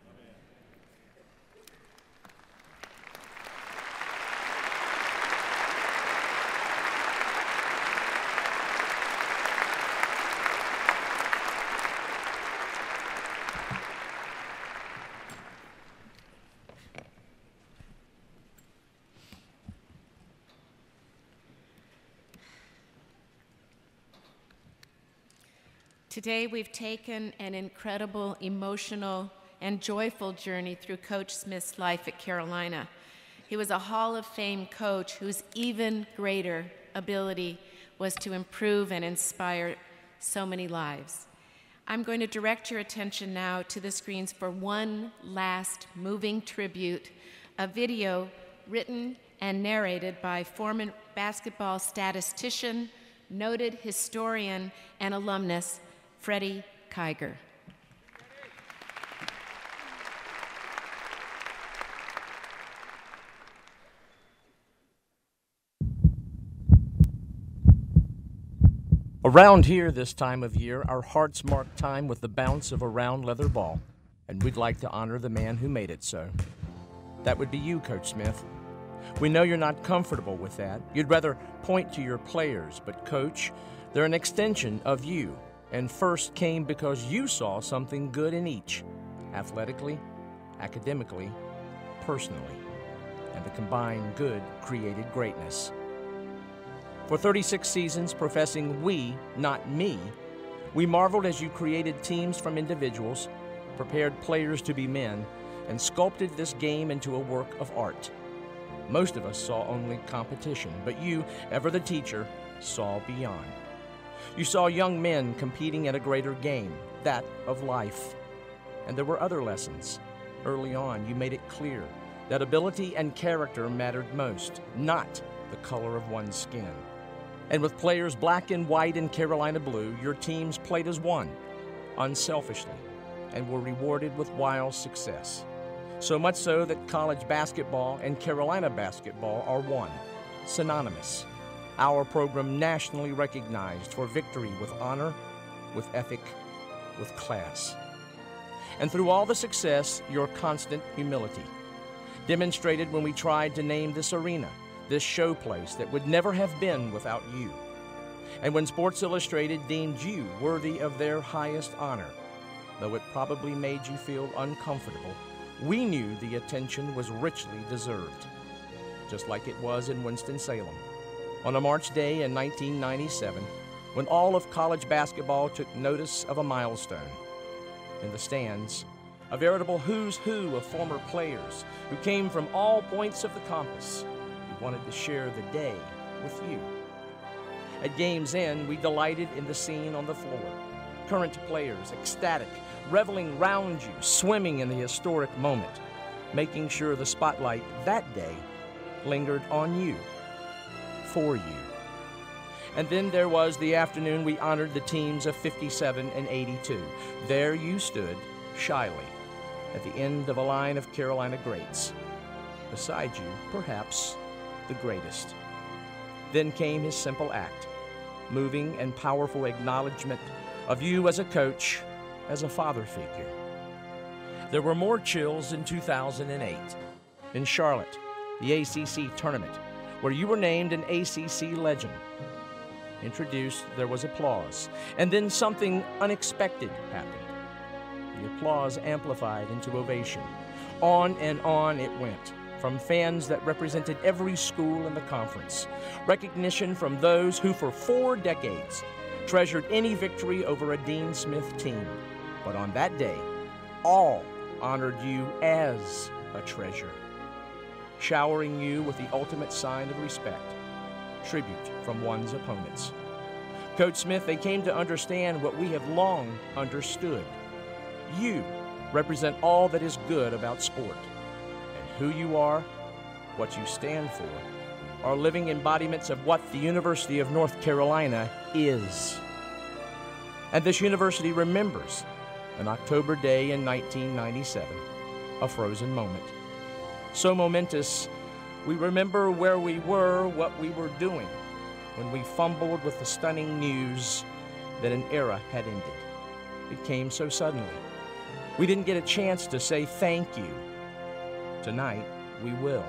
Today, we've taken an incredible, emotional, and joyful journey through Coach Smith's life at Carolina. He was a Hall of Fame coach whose even greater ability was to improve and inspire so many lives. I'm going to direct your attention now to the screens for one last moving tribute, a video written and narrated by former basketball statistician, noted historian, and alumnus, Freddie Kiger. Around here this time of year, our hearts mark time with the bounce of a round leather ball, and we'd like to honor the man who made it so. That would be you, Coach Smith. We know you're not comfortable with that. You'd rather point to your players, but Coach, they're an extension of you, and first came because you saw something good in each, athletically, academically, personally, and the combined good created greatness. For thirty-six seasons, professing we, not me, we marveled as you created teams from individuals, prepared players to be men, and sculpted this game into a work of art. Most of us saw only competition, but you, ever the teacher, saw beyond. You saw young men competing at a greater game, that of life. And there were other lessons. Early on, you made it clear that ability and character mattered most, not the color of one's skin. And with players black and white and Carolina blue, your teams played as one, unselfishly, and were rewarded with wild success. So much so that college basketball and Carolina basketball are one, synonymous. Our program nationally recognized for victory with honor, with ethic, with class. And through all the success, your constant humility, demonstrated when we tried to name this arena, this showplace that would never have been without you. And when Sports Illustrated deemed you worthy of their highest honor, though it probably made you feel uncomfortable, we knew the attention was richly deserved, just like it was in Winston-Salem. On a March day in nineteen ninety-seven, when all of college basketball took notice of a milestone. In the stands, a veritable who's who of former players who came from all points of the compass, who wanted to share the day with you. At game's end, we delighted in the scene on the floor. Current players, ecstatic, reveling round you, swimming in the historic moment, making sure the spotlight that day lingered on you, for you. And then there was the afternoon we honored the teams of fifty-seven and eighty-two. There you stood, shyly, at the end of a line of Carolina greats. Beside you, perhaps, the greatest. Then came his simple act, moving and powerful acknowledgement of you as a coach, as a father figure. There were more chills in two thousand eight, in Charlotte, the A C C tournament, where you were named an A C C legend. Introduced, there was applause, and then something unexpected happened. The applause amplified into ovation. On and on it went, from fans that represented every school in the conference. Recognition from those who for four decades treasured any victory over a Dean Smith team. But on that day, all honored you as a treasure, showering you with the ultimate sign of respect, tribute from one's opponents. Coach Smith, they came to understand what we have long understood. You represent all that is good about sport. And who you are, what you stand for, are living embodiments of what the University of North Carolina is. And this university remembers an October day in nineteen ninety-seven, a frozen moment. So momentous, we remember where we were, what we were doing, when we fumbled with the stunning news that an era had ended. It came so suddenly. We didn't get a chance to say thank you. Tonight, we will.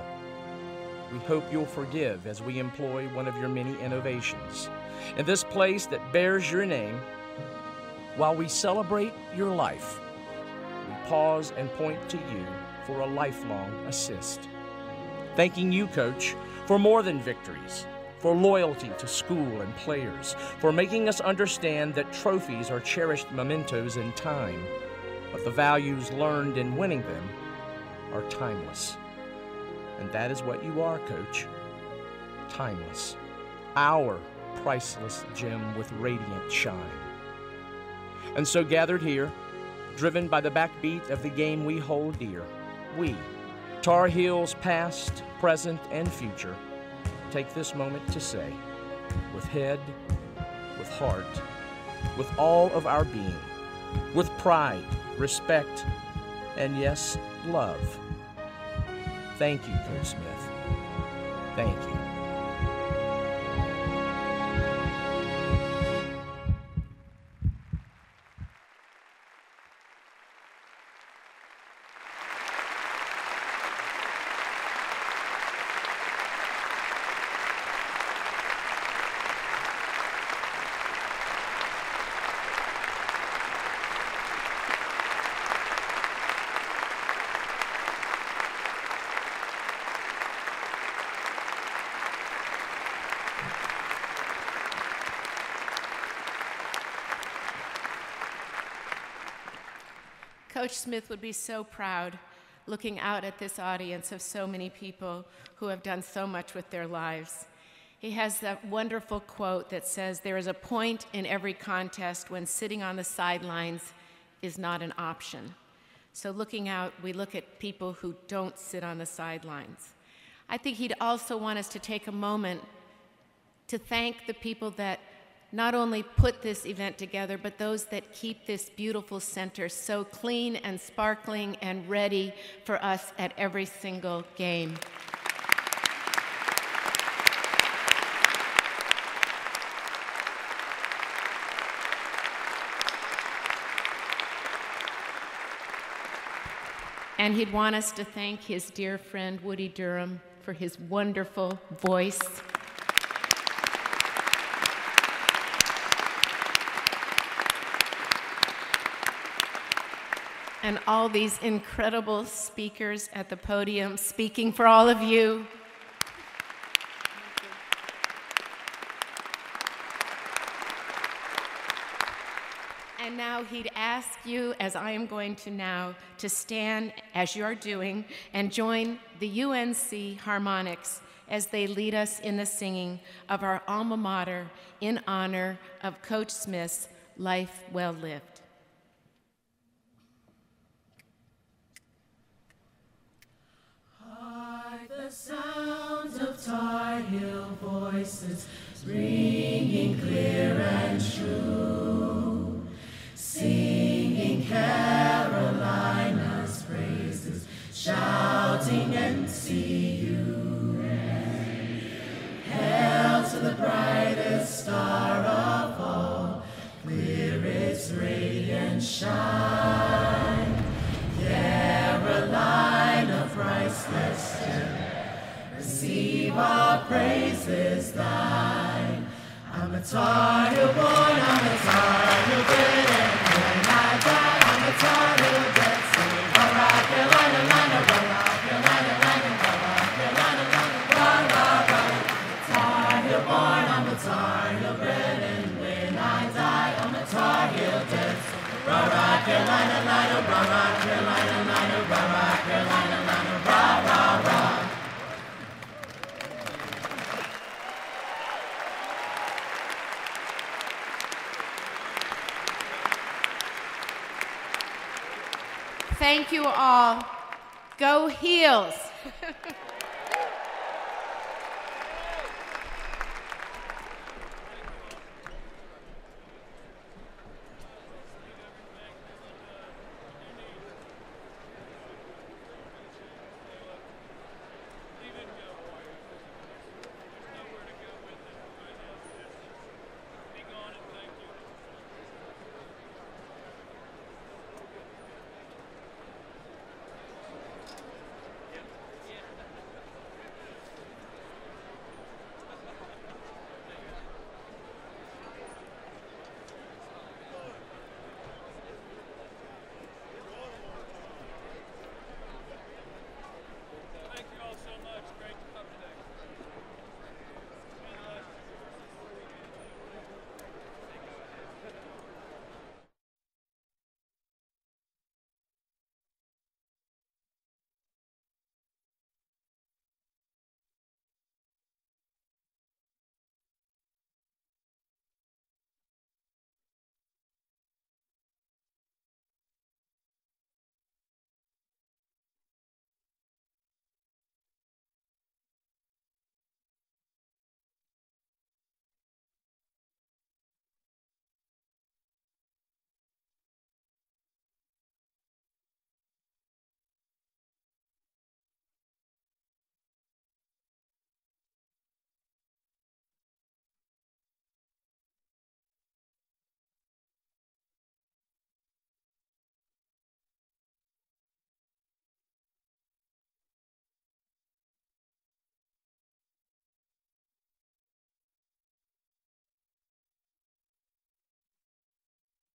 We hope you'll forgive as we employ one of your many innovations. In this place that bears your name, while we celebrate your life, we pause and point to you for a lifelong assist. Thanking you, Coach, for more than victories, for loyalty to school and players, for making us understand that trophies are cherished mementos in time, but the values learned in winning them are timeless. And that is what you are, Coach. Timeless. Our priceless gem with radiant shine. And so gathered here, driven by the backbeat of the game we hold dear, we, Tar Heels past, present, and future, take this moment to say, with head, with heart, with all of our being, with pride, respect, and yes, love. Thank you, Coach Smith. Thank you. Coach Smith would be so proud looking out at this audience of so many people who have done so much with their lives. He has that wonderful quote that says, "There is a point in every contest when sitting on the sidelines is not an option." So looking out, we look at people who don't sit on the sidelines. I think he'd also want us to take a moment to thank the people that not only put this event together, but those that keep this beautiful center so clean and sparkling and ready for us at every single game. And he'd want us to thank his dear friend Woody Durham for his wonderful voice. And all these incredible speakers at the podium speaking for all of you. And now he'd ask you, as I am going to now, to stand as you're doing and join the U N C Harmonics as they lead us in the singing of our alma mater in honor of Coach Smith's life well lived. Hark the sounds of Tar Heel voices ringing clear and true, singing Carolina's praises, shouting N C U. Hail to the brightest star of all, clear its radiant shine. Carolina, priceless gem, receive our praises thine. I'm a Tar Heel born, I'm a Tar Heel bred, and when I die, I'm a Tar Heel dead. Singing, rah, rah, Carolina, lina, rah, rah, Carolina, lina, rah, rah, Carolina, lina, rah, rah, rah. Tar Heel born, I'm a Tar Heel bred, and when I die, I'm a Tar Heel dead. Singing, rah, rah, Carolina, lina, rah, rah, Carolina, lina, rah, rah, Carolina, lina, rah, rah, rah. Thank you all. Go Heels.